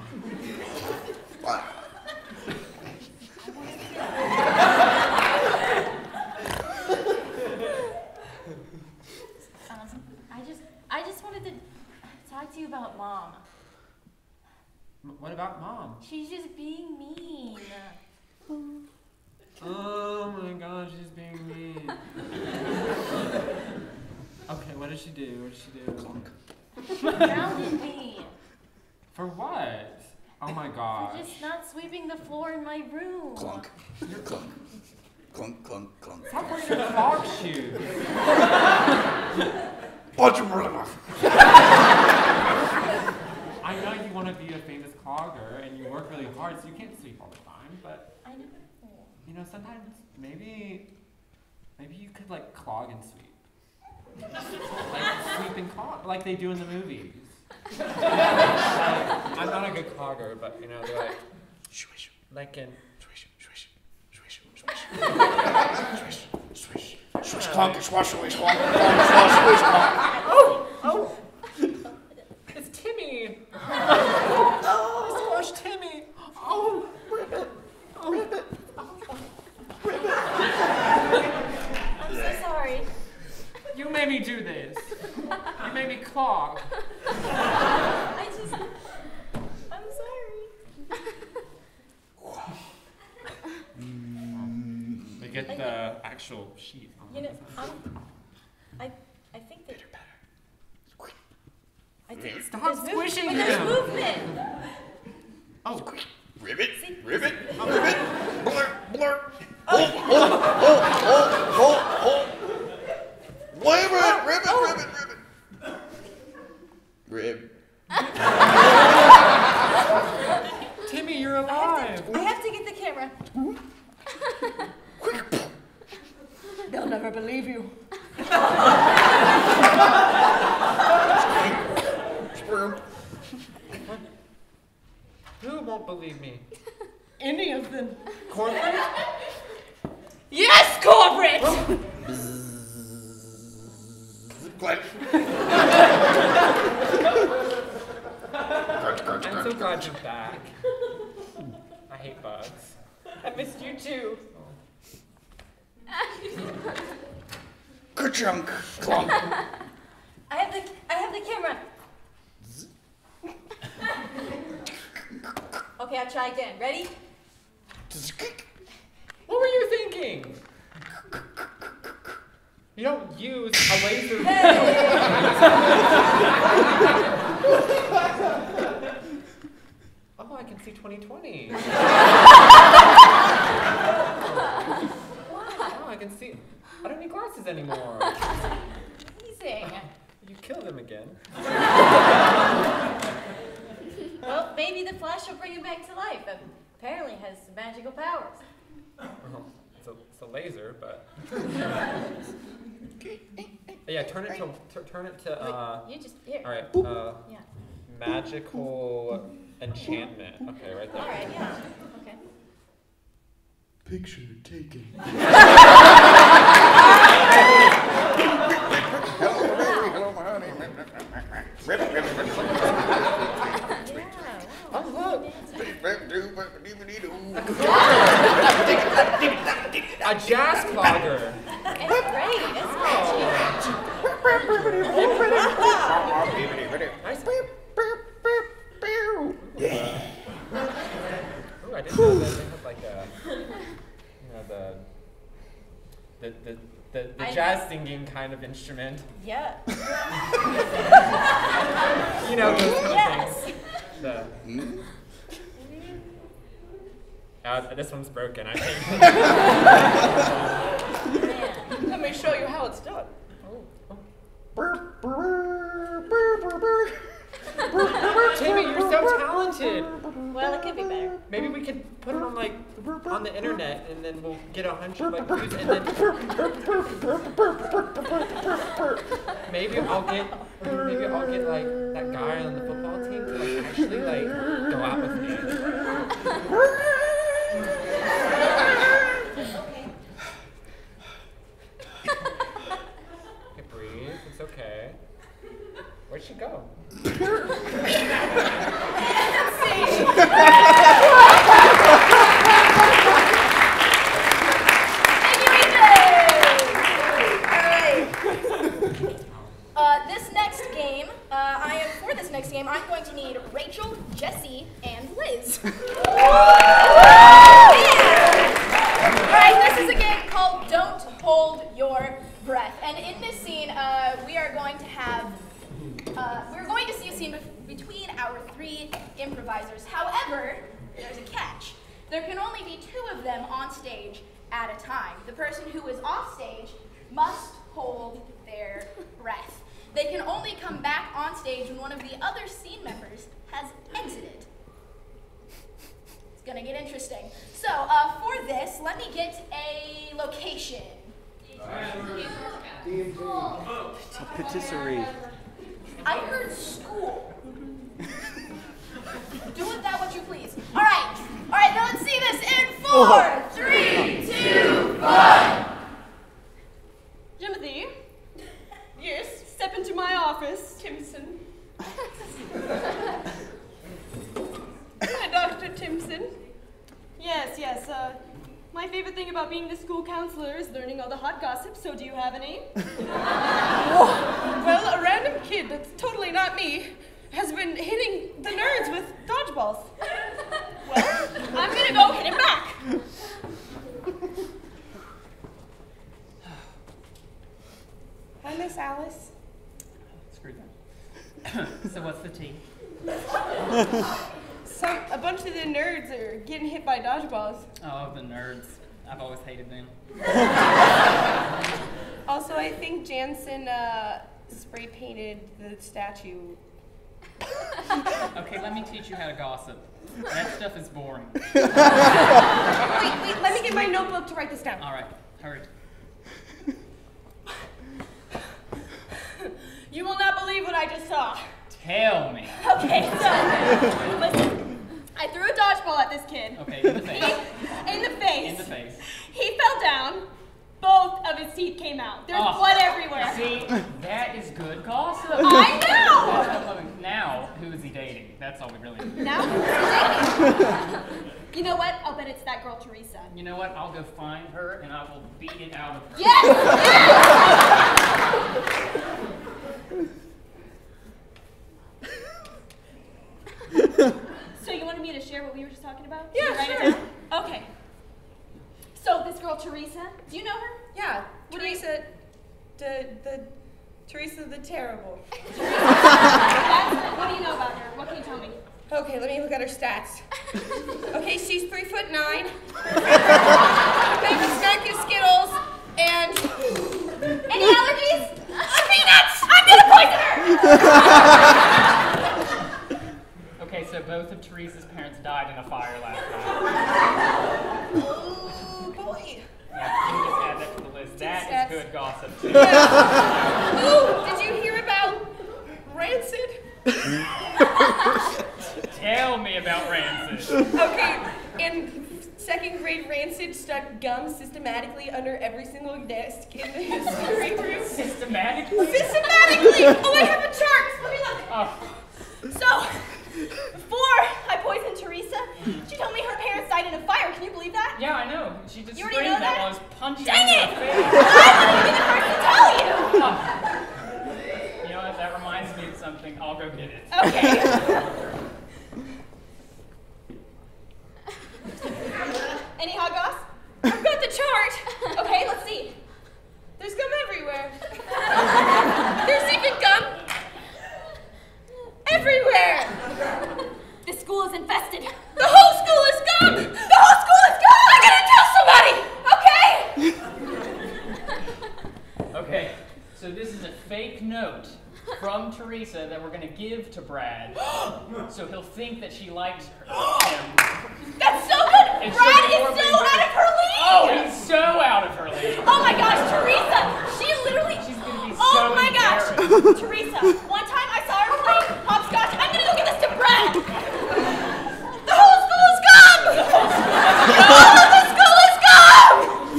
I just wanted to talk to you about Mom. What about Mom? She's just being mean. Oh my gosh, she's being mean. Okay, what did she do? What did she do? She grounded me. For what? Oh my gosh. For just not sweeping the floor in my room. Clunk. Clunk. Clunk, clunk, clunk. Stop wearing your clog shoes. Bunch of rubber. I know you want to be a famous clogger and you work really hard, so you can't sweep all the time, but I know. you know, sometimes maybe you could like clog and sweep. Like sweep and clog, like they do in the movies. I'm not a good clogger, but you know, they're like, like in Swish, clunk, swash, swish, clunk, clunk, swash, swish, clunk. oh, it's Timmy. I squashed Timmy. Oh, ribbit. Oh, ribbit. I'm so sorry. You made me do this. You made me clog. I'm sorry. They get the actual sheet. You know, I think that. I think Stop there's squishing but there's him. movement. Oh, Ribbit, See? ribbit, ribbit, blur, blur. Hold, hold, hold, hold, hold, hold. Ribbit, ribbit, ribbit, ribbit. Rib. Timmy, you're alive. I have to get the camera. They'll never believe you. Sperm. Who won't believe me? Any of them. Corporate? Yes, corporate! Glad. I'm so glad you're back. I hate bugs. I missed you too. Ka-chunk, clunk. I have the camera. Okay, I'll try again. Ready? What were you thinking? You don't use a laser. Oh, I can see 2020. Oh, I can see. I don't need glasses anymore. Amazing. You kill them again. Well, maybe the flash will bring him back to life. Apparently has magical powers. Well, it's a laser, but yeah. Turn it to. You just here. All right. Yeah. Magical enchantment. Okay, right there. All right. Yeah. Okay. Picture taken. Hello, my honey. Ribbit, ribbit, ribbit. Yeah. Oh, look. A jazz clogger. It's great. It's magic. Nice. the jazz singing kind of instrument. Yeah. You know those kind Yes. of things. This one's broken, I think. Let me show you how it's done. Timmy, you're so talented. Well, it could be better. Maybe we could put it on like on the internet, and then we'll get 100 like views, and then maybe I'll get like that guy on the football team to like actually like go out with me. Okay, breathe. It's okay. Where'd she go? For this next game, I'm going to need Rachel, Jesse, and Liz. Alright, this is a game called Don't Hold Your Breath. And in this scene, we are going to have, we're going to see a scene between our 3 improvisers. However, there's a catch. There can only be 2 of them on stage at a time. The person who is off stage must hold their breath. They can only come back on stage when one of the other scene members has exited. It's gonna get interesting. So, for this, let me get a location. A patisserie. I heard school. Do with that what you please. All right, now let's see this in 4, 3, 2, 1. Timothy? Yes? Step into my office, Timson. Hi, Dr. Timson. Yes, my favorite thing about being the school counselor is learning all the hot gossip, so do you have any? Well, a random kid that's totally not me has been hitting the nerds with dodgeballs. Well, I'm gonna go hit him back. Hi, Miss Alice. Screw that. So what's the tea? A bunch of the nerds are getting hit by dodgeballs. Oh, the nerds. I've always hated them. Also, I think Jansen spray painted the statue. Okay, let me teach you how to gossip. That stuff is boring. Wait, let me get my notebook to write this down. All right, hurry. You will not believe what I just saw. Tell me. Okay, so, listen. I threw a dodgeball at this kid. Okay, in the face. In the face. In the face. He fell down. Both of his teeth came out. There's blood everywhere. See, that is good gossip. I know! Now, who is he dating? That's all we really need. Now who's he dating? You know what? I'll bet it's that girl, Teresa. You know what? I'll go find her and I will beat it out of her. Yes! So you wanted me to share what we were just talking about? Yeah, Write sure. it down? Okay. So this girl, Teresa, do you know her? Yeah, Teresa, Teresa the Terrible. What do you know about her? What can you tell me? Okay, let me look at her stats. Okay, she's 3'9". Favorite snack is Skittles, and Any allergies? peanuts! I'm gonna poison her! Okay, so both of Teresa's parents died in a fire last night. Oh boy. Yeah, you can just add that to the list. That is good gossip, too. Yeah. Ooh, did you hear about Rancid? Tell me about Rancid. Okay, in 2nd grade, Rancid stuck gum systematically under every single desk in the history room. Systematically? Systematically! Oh, I have a chart! Let me look. Oh. So, before I poisoned Teresa, she told me her parents died in a fire. Can you believe that? Yeah, I know. She just You screamed already know that that? while I was punching Dang her in it! the face. I You know what? That reminds me of something. I'll go get it. Okay. Any hot goss? I've got the chart. Okay, let's see. everywhere. This school is infested. The whole school is gone. The whole school is gone. I'm gonna tell somebody. Okay? Okay, so this is a fake note from Teresa that we're gonna give to Brad, so he'll think that she likes him. That's so good. And Brad so is so out of her league. Oh, he's so out of her league. Oh my gosh, Teresa. She literally. She's gonna be Oh so my gosh. embarrassed. Teresa, one time I saw her playing hopscotch. I'm gonna go get this to Brad. The whole school is gone. All of the school is gone.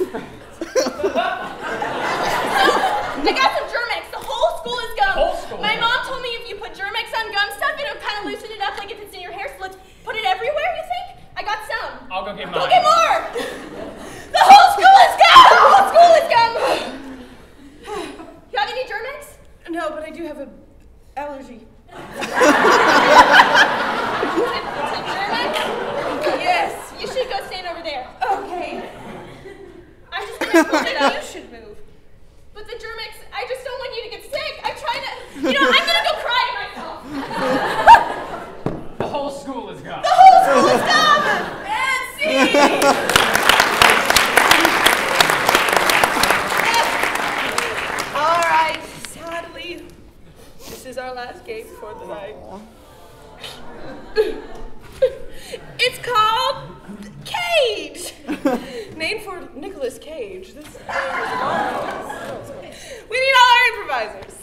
I got some Germex. The whole school is gum. Whole school. My mom told me if you put Germex on gum stuff, it'll kind of loosen it up like if it's in your hair. So let's put it everywhere, you think? I got some. I'll go get mine. Go get more. The whole school is gum. The whole school is gum. You have any Germex? No, but I do have an allergy. Germex? Yes. You should go stand over there. Okay. I'm just gonna put it up. You should move. But the Germex, I just don't want you to get sick. I'm trying to, I'm gonna go cry myself. The whole school is gone. The whole school is gone! And see! All right. Sadly, this is our last game for the night. It's called Cage. Named for Nicolas Cage. This game is awesome. We need all our improvisers.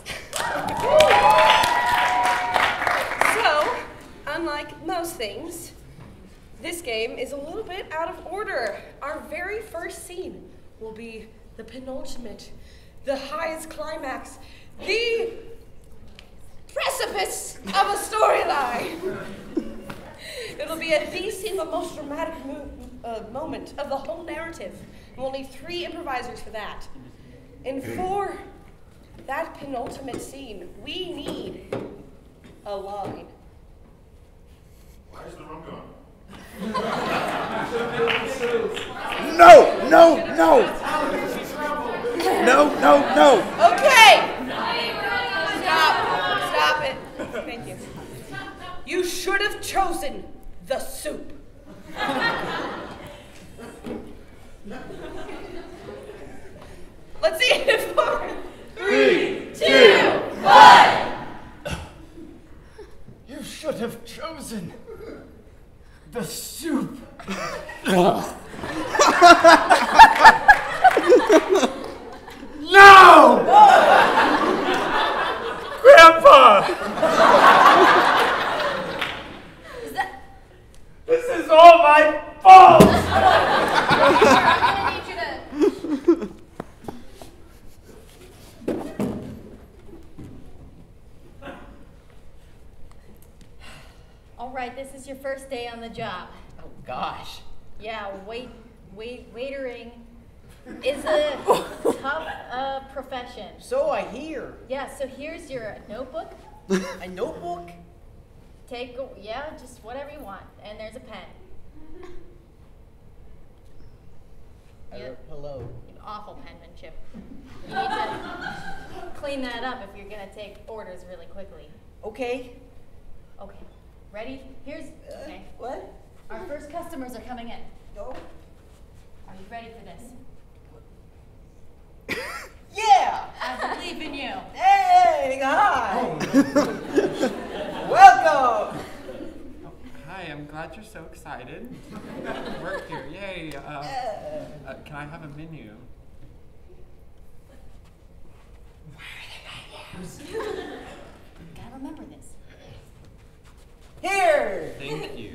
So, unlike most things, this game is a little bit out of order. Our very first scene will be the penultimate, the highest climax, the precipice of a storyline. It'll be at the single most dramatic moment of the whole narrative. And we'll need 3 improvisers for that. And for that penultimate scene, we need a line. Where's the rum gone? No, no, no. No, no, no. Okay. Stop it. Thank you. You should have chosen the soup. Let's see it for 3, 2, 1. You should have chosen the soup. No! Grandpa! This is all my fault! I'm gonna need you to. All right, this is your first day on the job. Oh gosh. Yeah, waitering is a tough profession. So I hear. Yeah, so here's your notebook. A notebook? Just whatever you want. And there's a pen. Hello. Awful penmanship. You need to clean that up if you're gonna take orders really quickly. Okay. Okay. Ready? Okay. What? Our first customers are coming in. Oh. Are you ready for this? Yeah! I believe in you. Hey, hi! Welcome! Hi, I'm glad you're so excited. Work here, yay. Can I have a menu? Gotta remember this. Here! Thank you.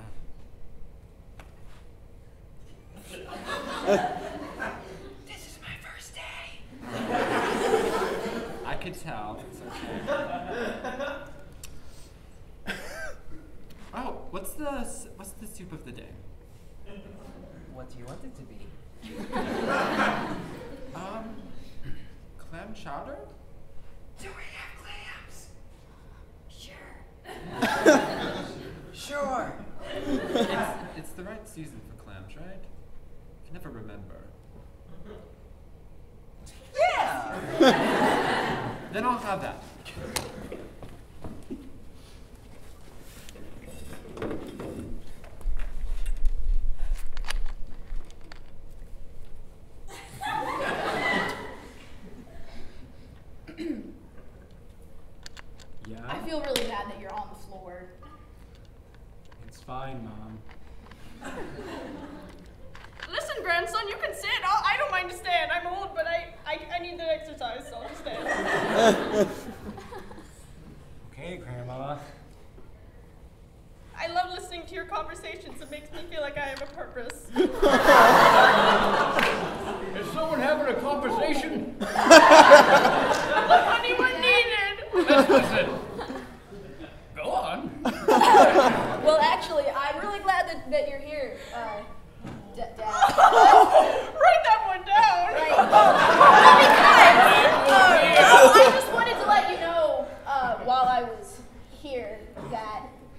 This is my first day. I could tell. It's okay. Oh, what's the soup of the day? What do you want it to be? Clam chowder? Do we have clams? Sure. Sure. It's the right season for clams, right? I can never remember. Yeah! Then I'll have that. I feel really bad that you're on the floor. It's fine, Mom. Listen, grandson, you can sit. I don't mind to stand. I'm old, but I need the exercise, so I'll just stand. Okay, Grandma. I love listening to your conversations. It makes me feel like I have a purpose. Is someone having a conversation? Anyone needed? Let's listen. Go on. Well, actually, I'm really glad that you're here, Dad. Write that one down. I just wanted to let you know, while I was here, that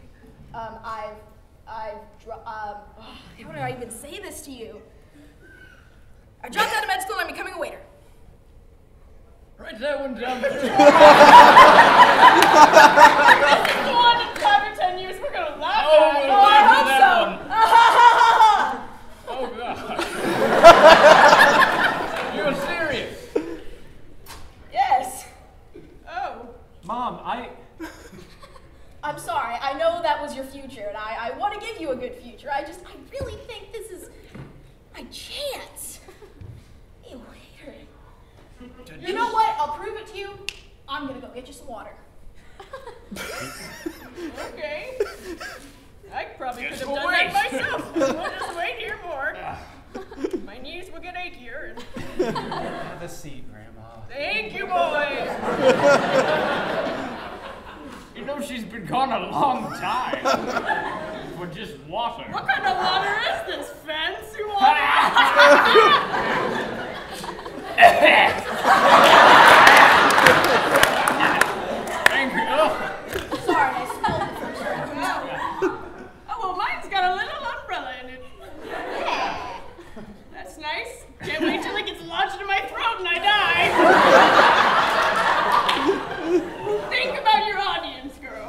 how do I even say this to you? I dropped out of med school and I'm becoming a waiter. Write that one down. Go on in 5 or 10 years, we're gonna laugh Oh, at it. we'll laugh at that one. Oh, God. You're serious? Yes. Oh. Mom, I'm sorry. I know that was your future, and I want to give you a good future. I really think this is my chance. Be a waiter. You know what? I'll prove it to you. I'm gonna go get you some water. Okay. I probably could Just have we'll done wait. that myself. We'll just wait here more. My knees will get achier. have a seat, Grandma. Thank you, boys. You know she's been gone a long time. For just water. What kind of water is this? Fancy water? Angry. Sorry, I spilled it for sure. Oh, well, mine's got a little umbrella in it. That's nice. Can't wait till it gets lodged in my throat and I die. Think about your audience, girl.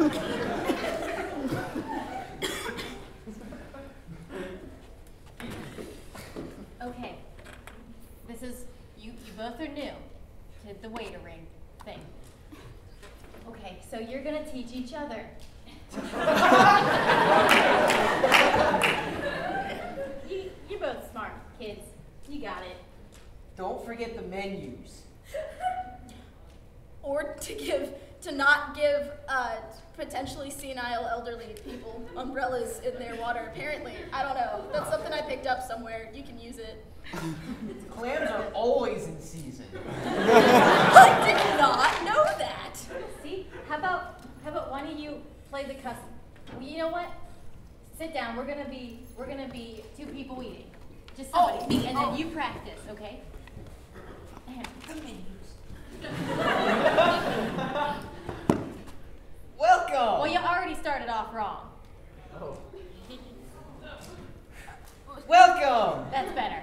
Okay. This is, you both are new to the waitering thing. Okay, so you're gonna teach each other. You're both smart kids. You got it. Don't forget the menus. Or to not give potentially senile elderly people umbrellas in their water, apparently. I don't know. That's something I picked up somewhere. You can use it. Clams are always in season. I did not know that. See? How about one of you play the custom? Well, you know what? Sit down. We're gonna be two people eating. Just somebody. Me, and then you practice, okay? The menus. Welcome. Well, you already started off wrong. Oh. Welcome. That's better.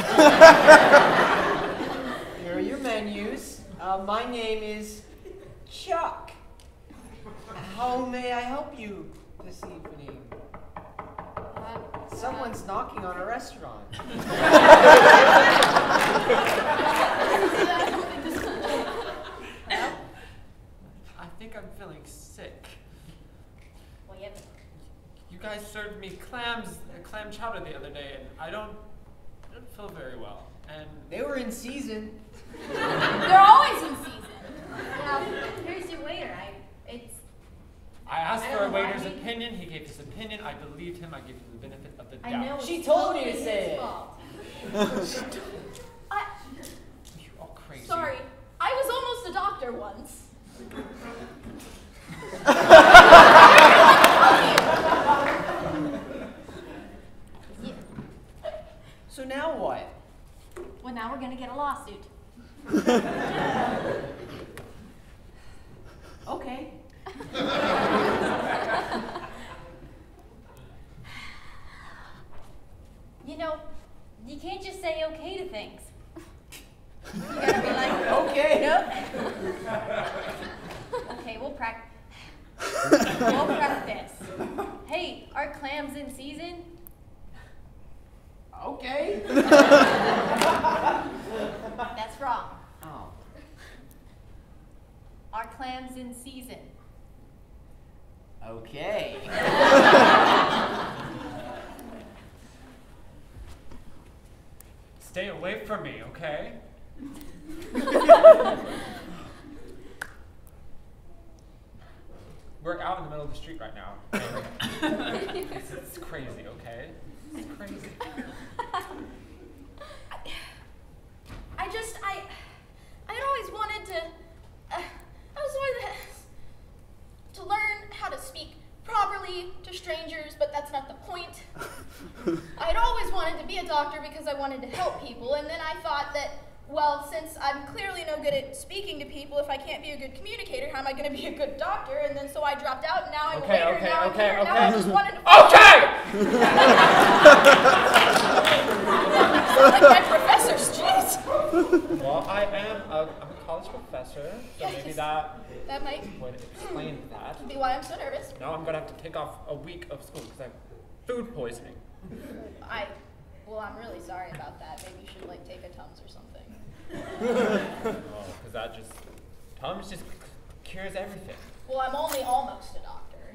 Here are your menus. My name is Chuck. How may I help you this evening? Someone's knocking on a restaurant. I think I'm feeling sick. Well, yep. You guys served me clam chowder the other day, and I don't feel very well. And they were in season. They're always in season. Now, here's your waiter. I asked for a don't know why waiter's he- opinion. He gave his opinion. I believed him. I gave him the benefit of the doubt. I know. She it's told me to totally say his it. fault. You all crazy. Sorry. I was almost a doctor once. Yeah. So now what? Well, now we're gonna get a lawsuit. Okay. You know, you can't just say okay to things. You gotta be like, Okay. nope. Okay, we'll practice. We'll practice. Hey, are clams in season? Okay. That's wrong. Oh. Are clams in season? Okay. Stay away from me, okay? We're out in the middle of the street right now. It's crazy, okay? It's crazy. I'd always wanted to learn how to speak properly to strangers, but that's not the point. I'd always wanted to be a doctor because I wanted to help people, and then I thought that, well, since I'm clearly no good at speaking to people, if I can't be a good communicator, how am I going to be a good doctor? And then so I dropped out, and now I'm a waiter, now I'm here, now I just wanted to... Sound like my professors, jeez. Well, I'm a college professor, so Yeah, maybe yes. that might would explain that. be why I'm so nervous. Now I'm gonna have to take off a week of school because I have food poisoning. Well, I'm really sorry about that. Maybe you should, like, take a Tums or something. Oh, because Tums just cures everything. Well, I'm only almost a doctor.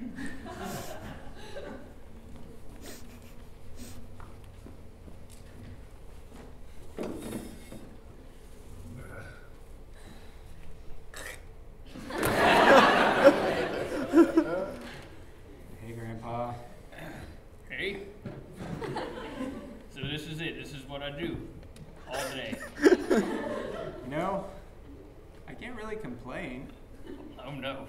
Hey, Grandpa. Hey. So this is it. This is what I do all day. You know, I can't really complain. Oh no.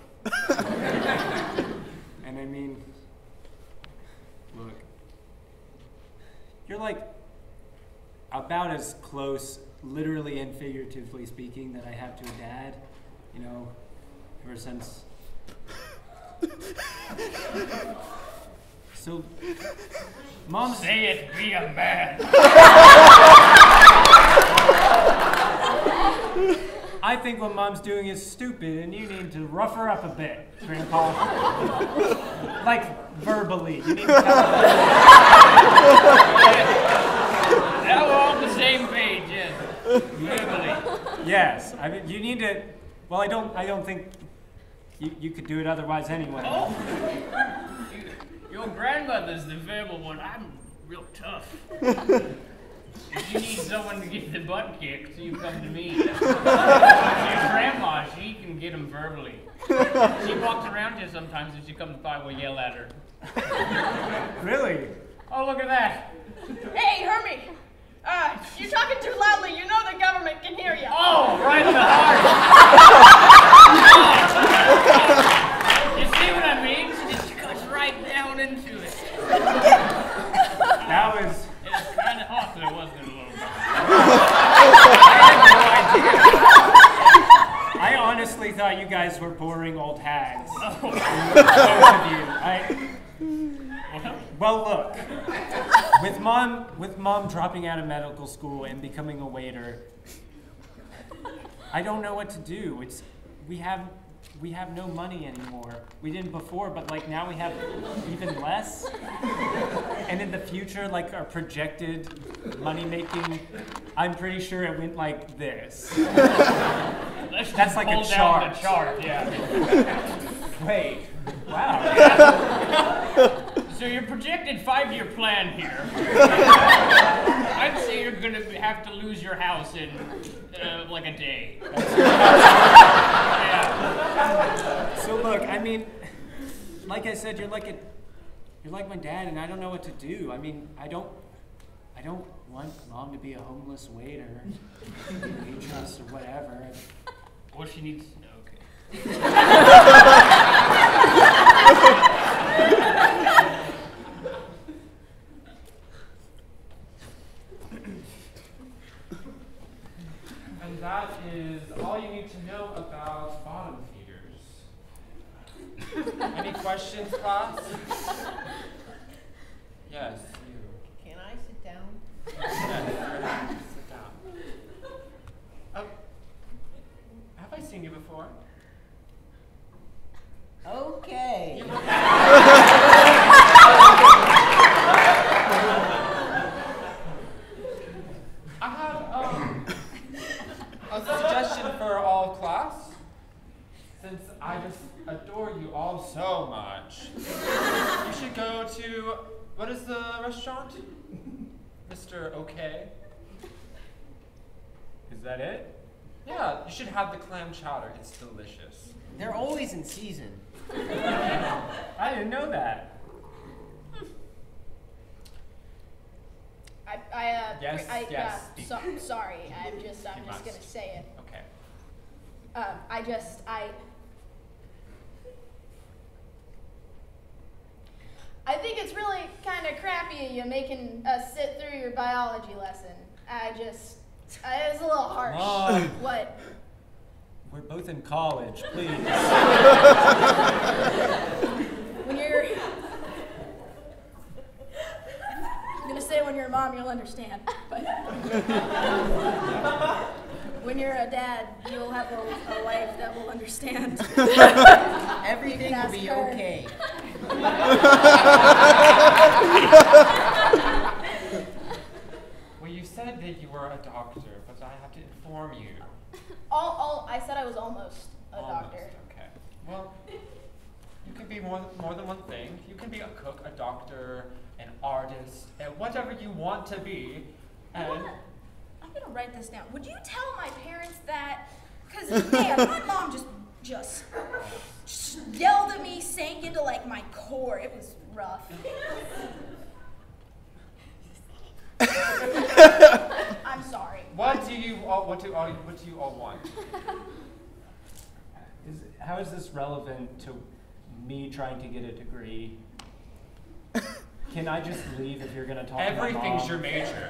And I mean, look, you're like about as close, literally and figuratively speaking, that I have to a dad, you know, ever since. So, Mom, say it, be a man. I think what Mom's doing is stupid, and you need to rough her up a bit, Grandpa. Like verbally. You need to tell her. Now we're on the same page, yes. Verbally. Yes, I mean you need to. Well, I don't think you could do it otherwise anyway. Oh, your grandmother's the verbal one. I'm real tough. If you need someone to get the butt kicked, you come to me. Your grandma, she can get them verbally. She walks around here sometimes. If she comes by, we'll yell at her. Really? Oh, look at that. Hey, Hermie! You're talking too loudly. You know the government can hear you. Oh, right in the heart. You see what I mean? She just cuts right down into it. That was. It was kind of hot there, wasn't it, a little bit? I honestly thought you guys were boring old hags. Oh. Both of you. Well, look. With mom dropping out of medical school and becoming a waiter, I don't know what to do. We have no money anymore. We didn't before, but like now we have even less. And in the future, like our projected money making, I'm pretty sure it went like this. That's like a chart. The chart, yeah. Wait. Wow. So your projected 5-year plan here, I'd say you're gonna have to lose your house in like a day. Yeah. So look, I mean, like I said, you're like my dad, and I don't know what to do. I mean, I don't want Mom to be a homeless waiter, waitress, or whatever. What she needs. Okay. And that is all you need to know about bottom feeders. Any questions, class? Yes, you. Can I sit down? Yes, sit down. Have I seen you before? Okay. I have a suggestion for all class. Since I just adore you all so much. You should go to, what is the restaurant? Mr. OK? Is that it? Yeah, you should have the clam chowder. It's delicious. They're always in season. I didn't know that. Sorry, I'm just must. gonna say it. Okay. I think it's really kind of crappy you making us sit through your biology lesson. It's a little harsh. Mom. What? We're both in college, please. When you're... I'm gonna say when you're a mom, you'll understand. But when you're a dad, you'll have a wife that will understand. Everything will be okay. Well, you said that you were a doctor, but I have to inform you. I said I was almost a doctor. Okay. Well, you can be more than one thing. You can be a cook, a doctor, an artist, and whatever you want to be. And I'm gonna write this down. Would you tell my parents that? Cause man, my mom just yelled at me, sank into like my core. It was rough. I'm sorry. what do you all want? How is this relevant to me trying to get a degree? Can I just leave if you're going to talk to my mom? Everything's your major.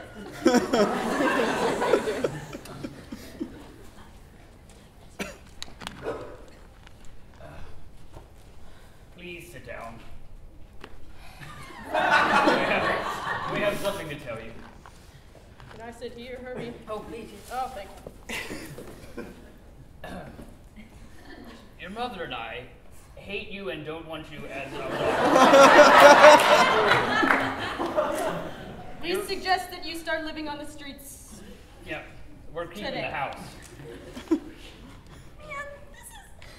Please sit down. we have something to tell you. Can I sit here, Herbie? Oh, please. Oh, thank you. Your mother and I hate you and don't want you as our daughter. We suggest that you start living on the streets. Yeah, we're keeping Today. the house. Man, this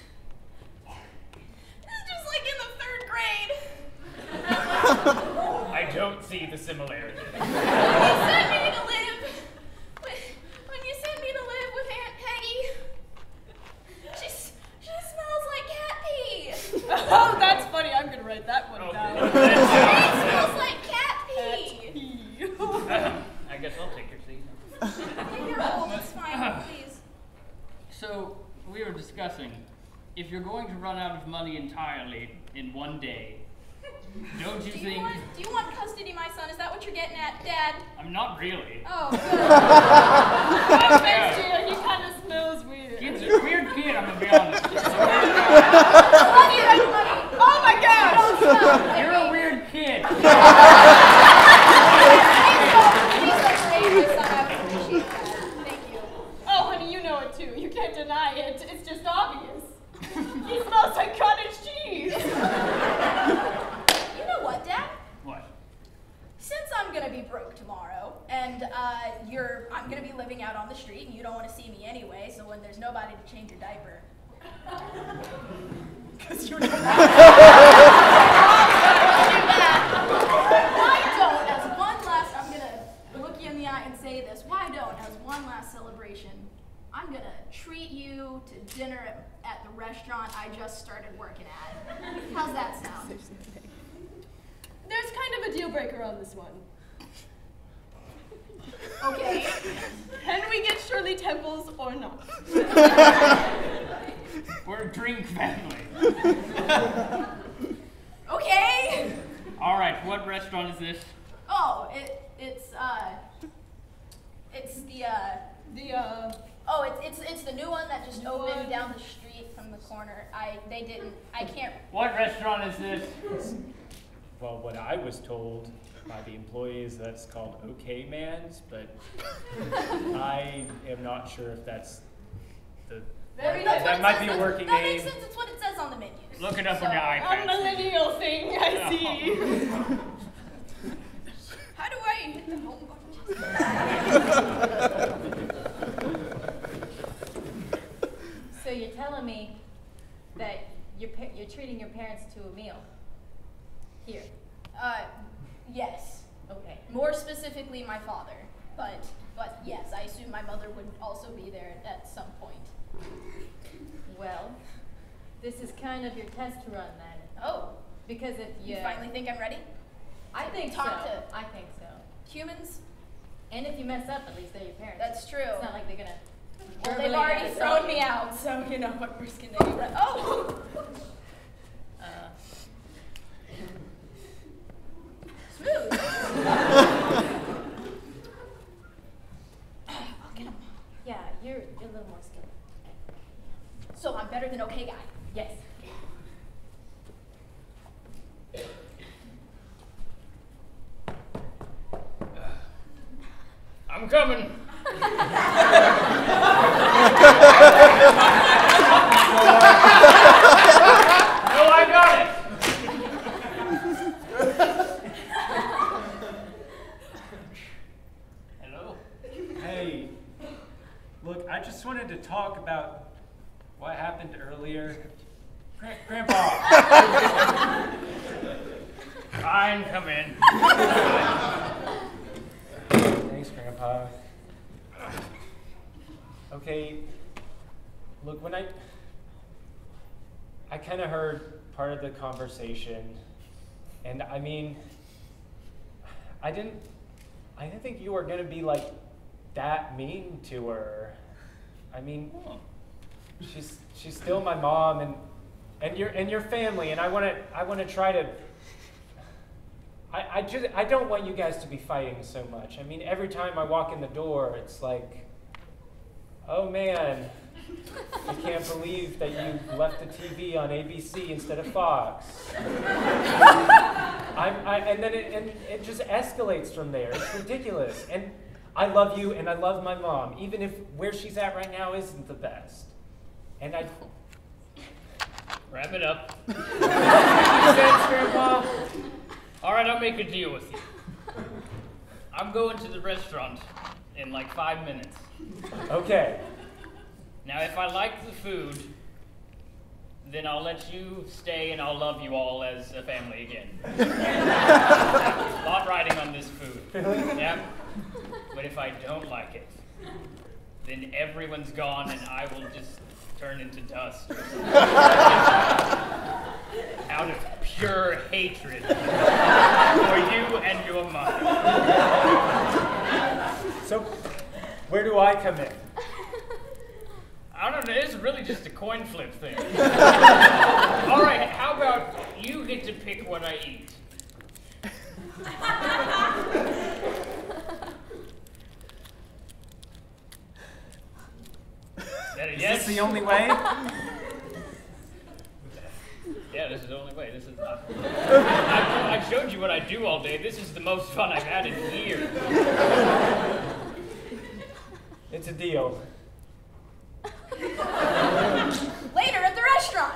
is just like in the 3rd grade. I don't see the similarity. When you sent me to live with Aunt Peggy, she smells like cat pee. Oh, that's funny. I'm going to write that one down. It smells like cat pee. I guess I'll take your seat. You're old, it's fine, please. So, we were discussing, if you're going to run out of money entirely in one day, don't you think... Do you want custody, my son? Is that what you're getting at, Dad? I'm not really. Oh, good. No offense to you, he kind of smells weird. Kid's a weird kid, I'm going to be honest. Money. Oh my gosh! Don't stop. You're a weird kid. Please don't raise my son. I would appreciate that. Thank you. Oh, honey, you know it too. You can't deny it. It's just obvious. He smells like cottage cheese. You know what, Dad? What? Since I'm gonna be broke tomorrow, and I'm gonna be living out on the street, and you don't want to see me anyway, so when there's nobody to change your diaper. Because you're not. Why don't, as one last, I'm gonna look you in the eye and say this, why don't, as one last celebration, I'm gonna treat you to dinner at the restaurant I just started working at. How's that sound? There's kind of a deal breaker on this one. Okay. Can we get Shirley Temples or not? We're a drink family. Okay. All right, what restaurant is this? Oh, it's the new one that just opened down the street from the corner. I can't. What restaurant is this? Well, what I was told by the employees, that's called OK Man's, but I am not sure if that's the... That might be a working That name. makes sense. It's what it says on the menu. Look it up on your A iPad. millennial thing, I see. How do I hit the home button? So you're telling me that your you're treating your parents to a meal. Here. Yes. Okay. More specifically, my father. But yes, I assume my mother would also be there at some point. Well, this is kind of your test run then. Oh, Because if you finally think I'm ready? I think so. I think so. Humans? And if you mess up, at least they're your parents. That's true. It's not like they're gonna. Well, they've verbally already attack thrown you. me out, so you know what worse can they do? Oh! Smooth. I'll get him. Yeah, you're a little more skilled. So I'm better than okay guy. Yes. I'm coming. No, I got it. Hello. Hey, look, I just wanted to talk about what happened earlier. Grandpa! Fine, come in. Thanks, Grandpa. Okay, look, when I kind of heard part of the conversation, and I mean, I didn't think you were gonna be like that mean to her. I mean, she's still my mom, and your family, and I wanna try to. I don't want you guys to be fighting so much. I mean, every time I walk in the door, it's like, oh man, I can't believe that you left the TV on ABC instead of Fox. And then it just escalates from there. It's ridiculous. And I love you, and I love my mom, even if where she's at right now isn't the best. And I. Wrap it up. Thanks, Grandpa. All right, I'll make a deal with you. I'm going to the restaurant in like 5 minutes. Okay. Now, if I like the food, then I'll let you stay and I'll love you all as a family again. A lot riding on this food. Yeah. But if I don't like it, then everyone's gone and I will just turn into dust. Out of pure hatred for you and your mother. So, where do I come in? I don't know, it's really just a coin flip thing. All right, how about you get to pick what I eat? Is this the only way? Yeah, this is the only way. This is not. I showed you what I do all day. This is the most fun I've had in years. It's a deal. Later at the restaurant.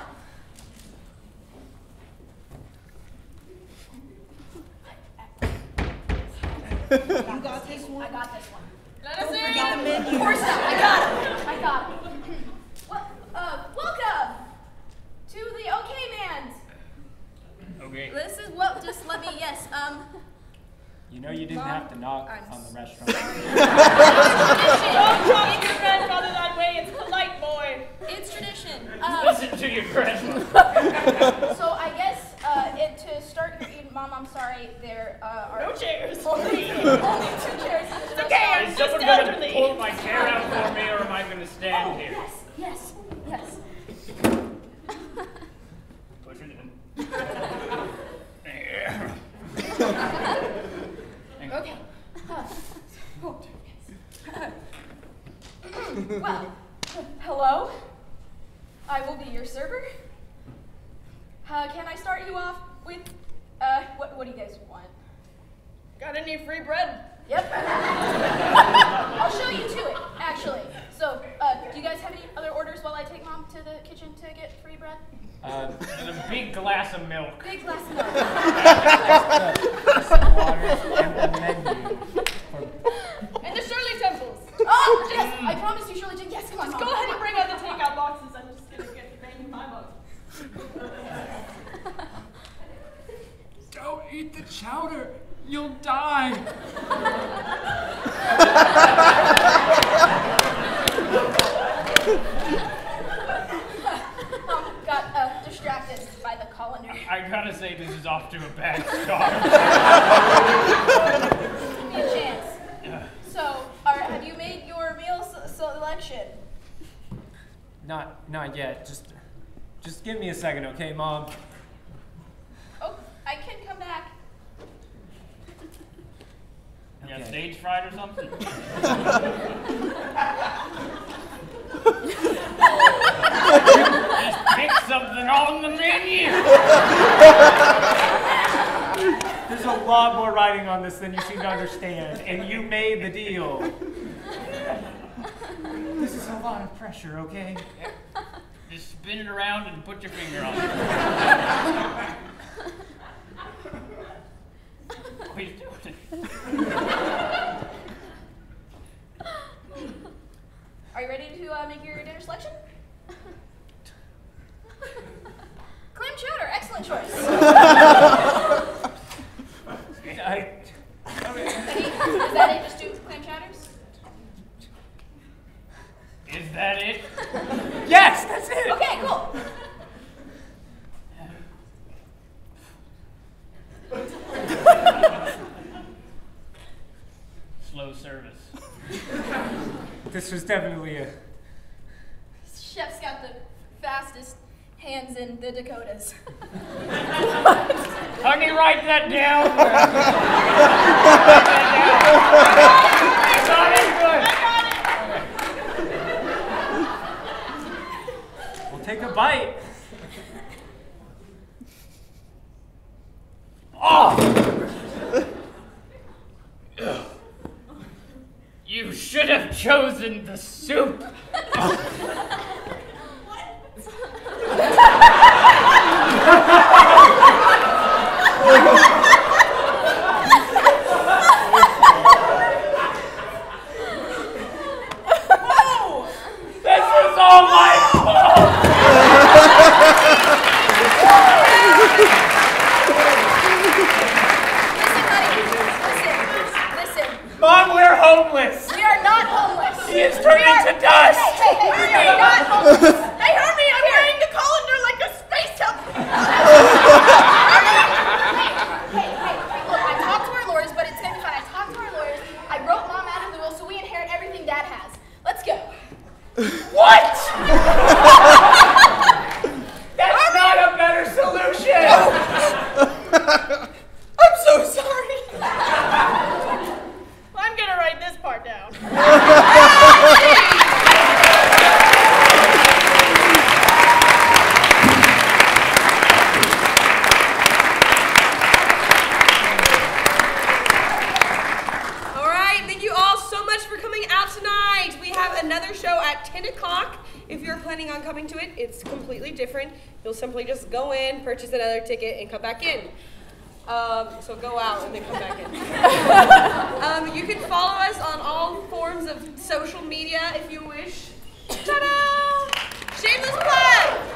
You got this one? I got this one. Let us Don't in. forget the menu. Of course not. I got it. I got it. Welcome to the OK Mans. Okay. This is what. Just let me. Yes. You know you didn't Mom, have to knock I'm on the restaurant. Don't talk to your grandfather that way. It's polite, boy. It's tradition. Listen to your grandma. So I guess to start your eating, Mom, I'm sorry, there are No chairs. only 2 chairs. It's okay. I'm Is just someone going to elderly. pull my chair out for me, or am I going to stand here? Yes. Push it in. There. Okay. Well, hello. I will be your server. Can I start you off with, what do you guys want? Got any free bread? Yep. I'll show you to it, actually. So, do you guys have any other orders while I take Mom to the kitchen to get free bread? And a big glass of milk. Big glass of milk. Some water and the menu. And the Shirley Temples. Oh, yes, I promise you, Shirley Jane. Yes, come on, Just Mom. go ahead and bring out the takeout boxes. I'm just gonna get bang my mug. eat the chowder. You'll die. Got distracted by the colander. I gotta say, this is off to a bad start. Give me a chance. So, have you made your meal selection? Not yet. Just give me a second, okay, Mom? Oh, I can come back. You got stage fright or something? Just pick something on the menu. There's a lot more writing on this than you seem to understand, and you made the deal. This is a lot of pressure, okay? Just spin it around and put your finger on it. What are you doing? Are you ready to make your dinner selection? Clam chowder, excellent choice. Is that it? Just 2 clam chowders? Is that it? Yes, that's it. Okay, cool. Slow service. This was definitely a... Chef's got the fastest hands in the Dakotas. Honey, write that down. We'll take a bite. Oh! You should have chosen the soup. This is all my fault. Listen. Mom, we're homeless. We are not homeless. He is turning to dust. Hey, we are not homeless. Hey, Hermie, I'm wearing the colander like a space helmet. Hey, look, I talked to our lawyers, but it's gonna be fine. I talked to our lawyers. I wrote Mom out of the will, so we inherit everything Dad has. Let's go. What? That's not a better solution. I'm so sorry. I'm gonna write this part down. All right, thank you all so much for coming out tonight. We have another show at 10 o'clock. If you're planning on coming to it, it's completely different. You'll simply just go in, purchase another ticket, and come back in. So go out and then come back in. You can follow us on all forms of social media if you wish. Ta-da! Shameless plug!